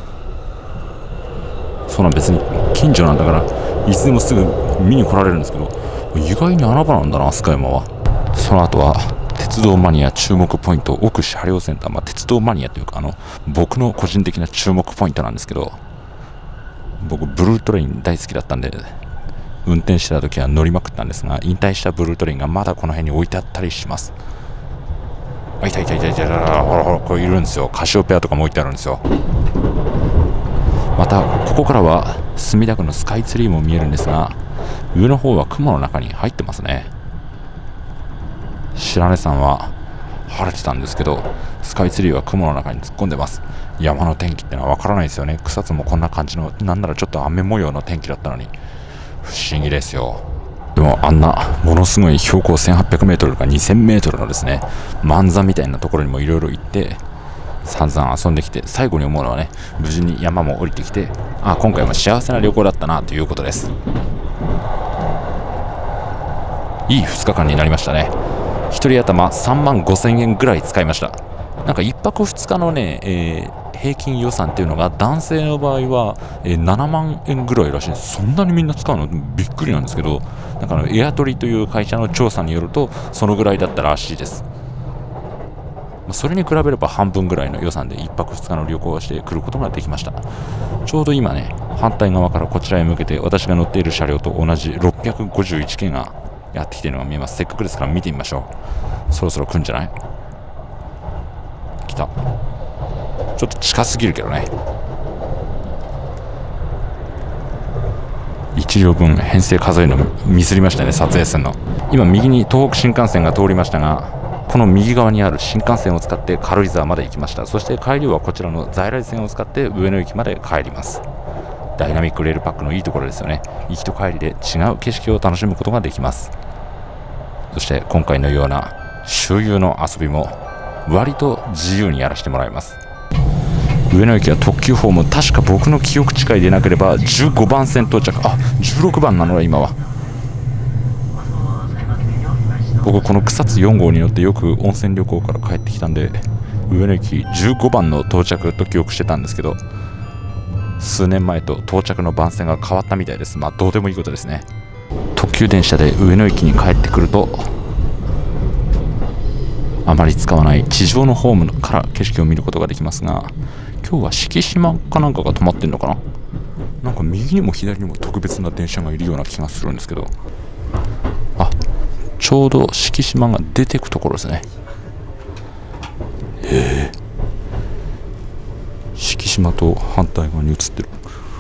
C: そんな別に近所なんだからいつでもすぐ見に来られるんですけど、意外に穴場なんだな、飛鳥山は。その後は鉄道マニア注目ポイント奥車両センター、鉄道マニアというか僕の個人的な注目ポイントなんですけど、僕ブルートレイン大好きだったんで運転してた時は乗りまくったんですが、引退したブルートレインがまだこの辺に置いてあったりします。いた、ほらほら、これいるんですよ。カシオペアとかも置いてあるんですよ。またここからは墨田区のスカイツリーも見えるんですが、上の方は雲の中に入ってますね。白根山は晴れてたんですけど、スカイツリーは雲の中に突っ込んでます。山の天気ってのはわからないですよね。草津もこんな感じの、なんならちょっと雨模様の天気だったのに不思議ですよ。でもあんなものすごい標高 1800m か 2000m のですね、万山みたいなところにもいろいろ行って散々遊んできて、最後に思うのはね、無事に山も降りてきて、今回も幸せな旅行だったなということです。いい2日間になりましたね。 1人頭3万5000円ぐらい使いました。なんか1泊2日のね、平均予算っていうのが男性の場合は、7万円ぐらいらしいんです。そんなにみんな使うのびっくりなんですけど、なんかエアトリという会社の調査によるとそのぐらいだったらしいです。それに比べれば半分ぐらいの予算で1泊2日の旅行をしてくることができました。ちょうど今ね、反対側からこちらへ向けて私が乗っている車両と同じ651系がやってきているのが見えます。せっかくですから見てみましょう。そろそろ来るんじゃない？来た。ちょっと近すぎるけどね。1両分編成数えるのミスりましたね、撮影するの。今右に東北新幹線が通りましたが、この右側にある新幹線を使って軽井沢まで行きました。そして帰りはこちらの在来線を使って上野駅まで帰ります。ダイナミックレールパックのいいところですよね。行きと帰りで違う景色を楽しむことができます。そして今回のような周遊の遊びも割と自由にやらせてもらいます。上野駅は特急ホーム、確か僕の記憶違いでなければ15番線到着。あ、16番なのだ今は。僕この草津4号に乗ってよく温泉旅行から帰ってきたんで、上野駅15番の到着と記憶してたんですけど、数年前と到着の番線が変わったみたいです。まあどうでもいいことですね。特急電車で上野駅に帰ってくると、あまり使わない地上のホームから景色を見ることができますが、今日は敷島かなんかが止まってるのかな。なんか右にも左にも特別な電車がいるような気がするんですけど、あ、ちょうど敷島が出てくところですね。敷島と反対側に映ってる。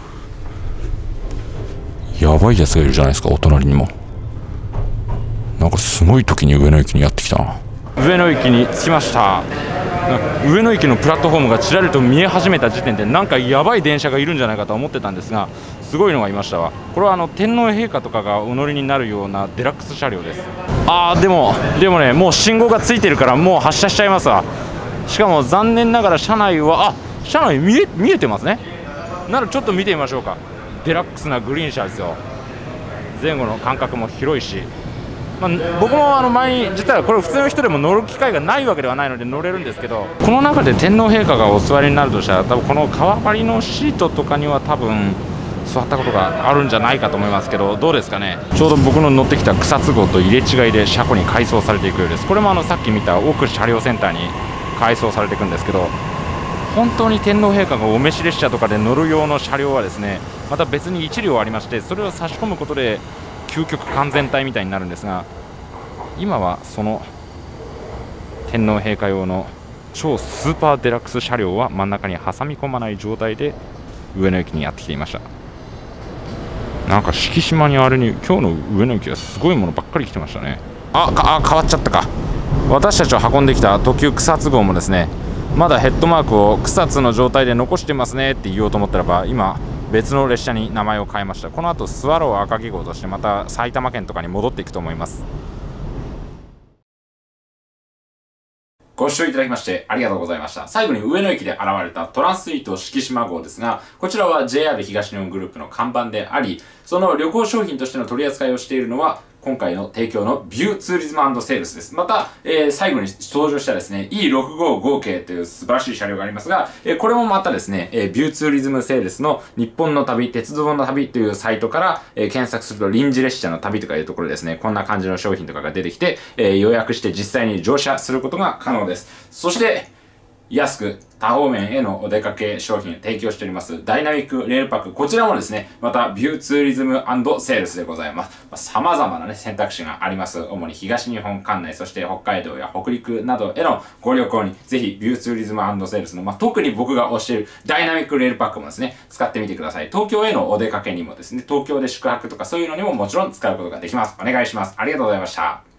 C: やばいやつがいるじゃないですか、お隣にも。なんかすごい時に上野駅にやってきたな。上野駅に着きました。上野駅のプラットフォームがちらりと見え始めた時点でなんかやばい電車がいるんじゃないかと思ってたんですが、すごいのがいましたわ。これは天皇陛下とかがお乗りになるようなデラックス車両です。でもね、もう信号がついてるからもう発車しちゃいますわ。しかも残念ながら車内は車内見えてますね。ならちょっと見てみましょうか。デラックスなグリーン車ですよ。前後の間隔も広いし、僕も前に実はこれ普通の人でも乗る機会がないわけではないので乗れるんですけど、この中で天皇陛下がお座りになるとしたら多分この革張りのシートとかには多分座ったことがあるんじゃないかと思いますけど、どうですかね。ちょうど僕の乗ってきた草津号と入れ違いで車庫に改装されていくようです。これもさっき見た奥車両センターに改装されていくんですけど、本当に天皇陛下がお召し列車とかで乗る用の車両はですね、また別に1両ありまして、それを差し込むことで究極完全体みたいになるんですが、今はその天皇陛下用の超スーパーデラックス車両は真ん中に挟み込まない状態で上野駅にやってきていました。なんか敷島に今日の上野駅はすごいものばっかり来てましたね。変わっちゃったか。私たちを運んできた特急草津号もですね、まだヘッドマークを草津の状態で残してますねって言おうと思ったらば、今別の列車に名前を変えました。この後スワロー赤城号としてまた埼玉県とかに戻っていくと思います。ご視聴いただきましてありがとうございました。最後に上野駅で現れたトランスイート敷島号ですが、こちらは JR 東日本グループの看板であり、その旅行商品としての取り扱いをしているのは今回の提供のビューツーリズム&セールスです。また、最後に登場したですね、E655 系という素晴らしい車両がありますが、これもまたですね、ビューツーリズムセールスの日本の旅、鉄道の旅というサイトから、検索すると臨時列車の旅とかいうところですね、こんな感じの商品とかが出てきて、予約して実際に乗車することが可能です。そして、安く多方面へのお出かけ商品を提供しておりますダイナミックレールパック、こちらもですね、またビューツーリズム&セールスでございます。様々なね、選択肢があります。主に東日本管内、そして北海道や北陸などへのご旅行に、ぜひビューツーリズム&セールスの、特に僕が推しているダイナミックレールパックもですね、使ってみてください。東京へのお出かけにもですね、東京で宿泊とかそういうのにももちろん使うことができます。お願いします。ありがとうございました。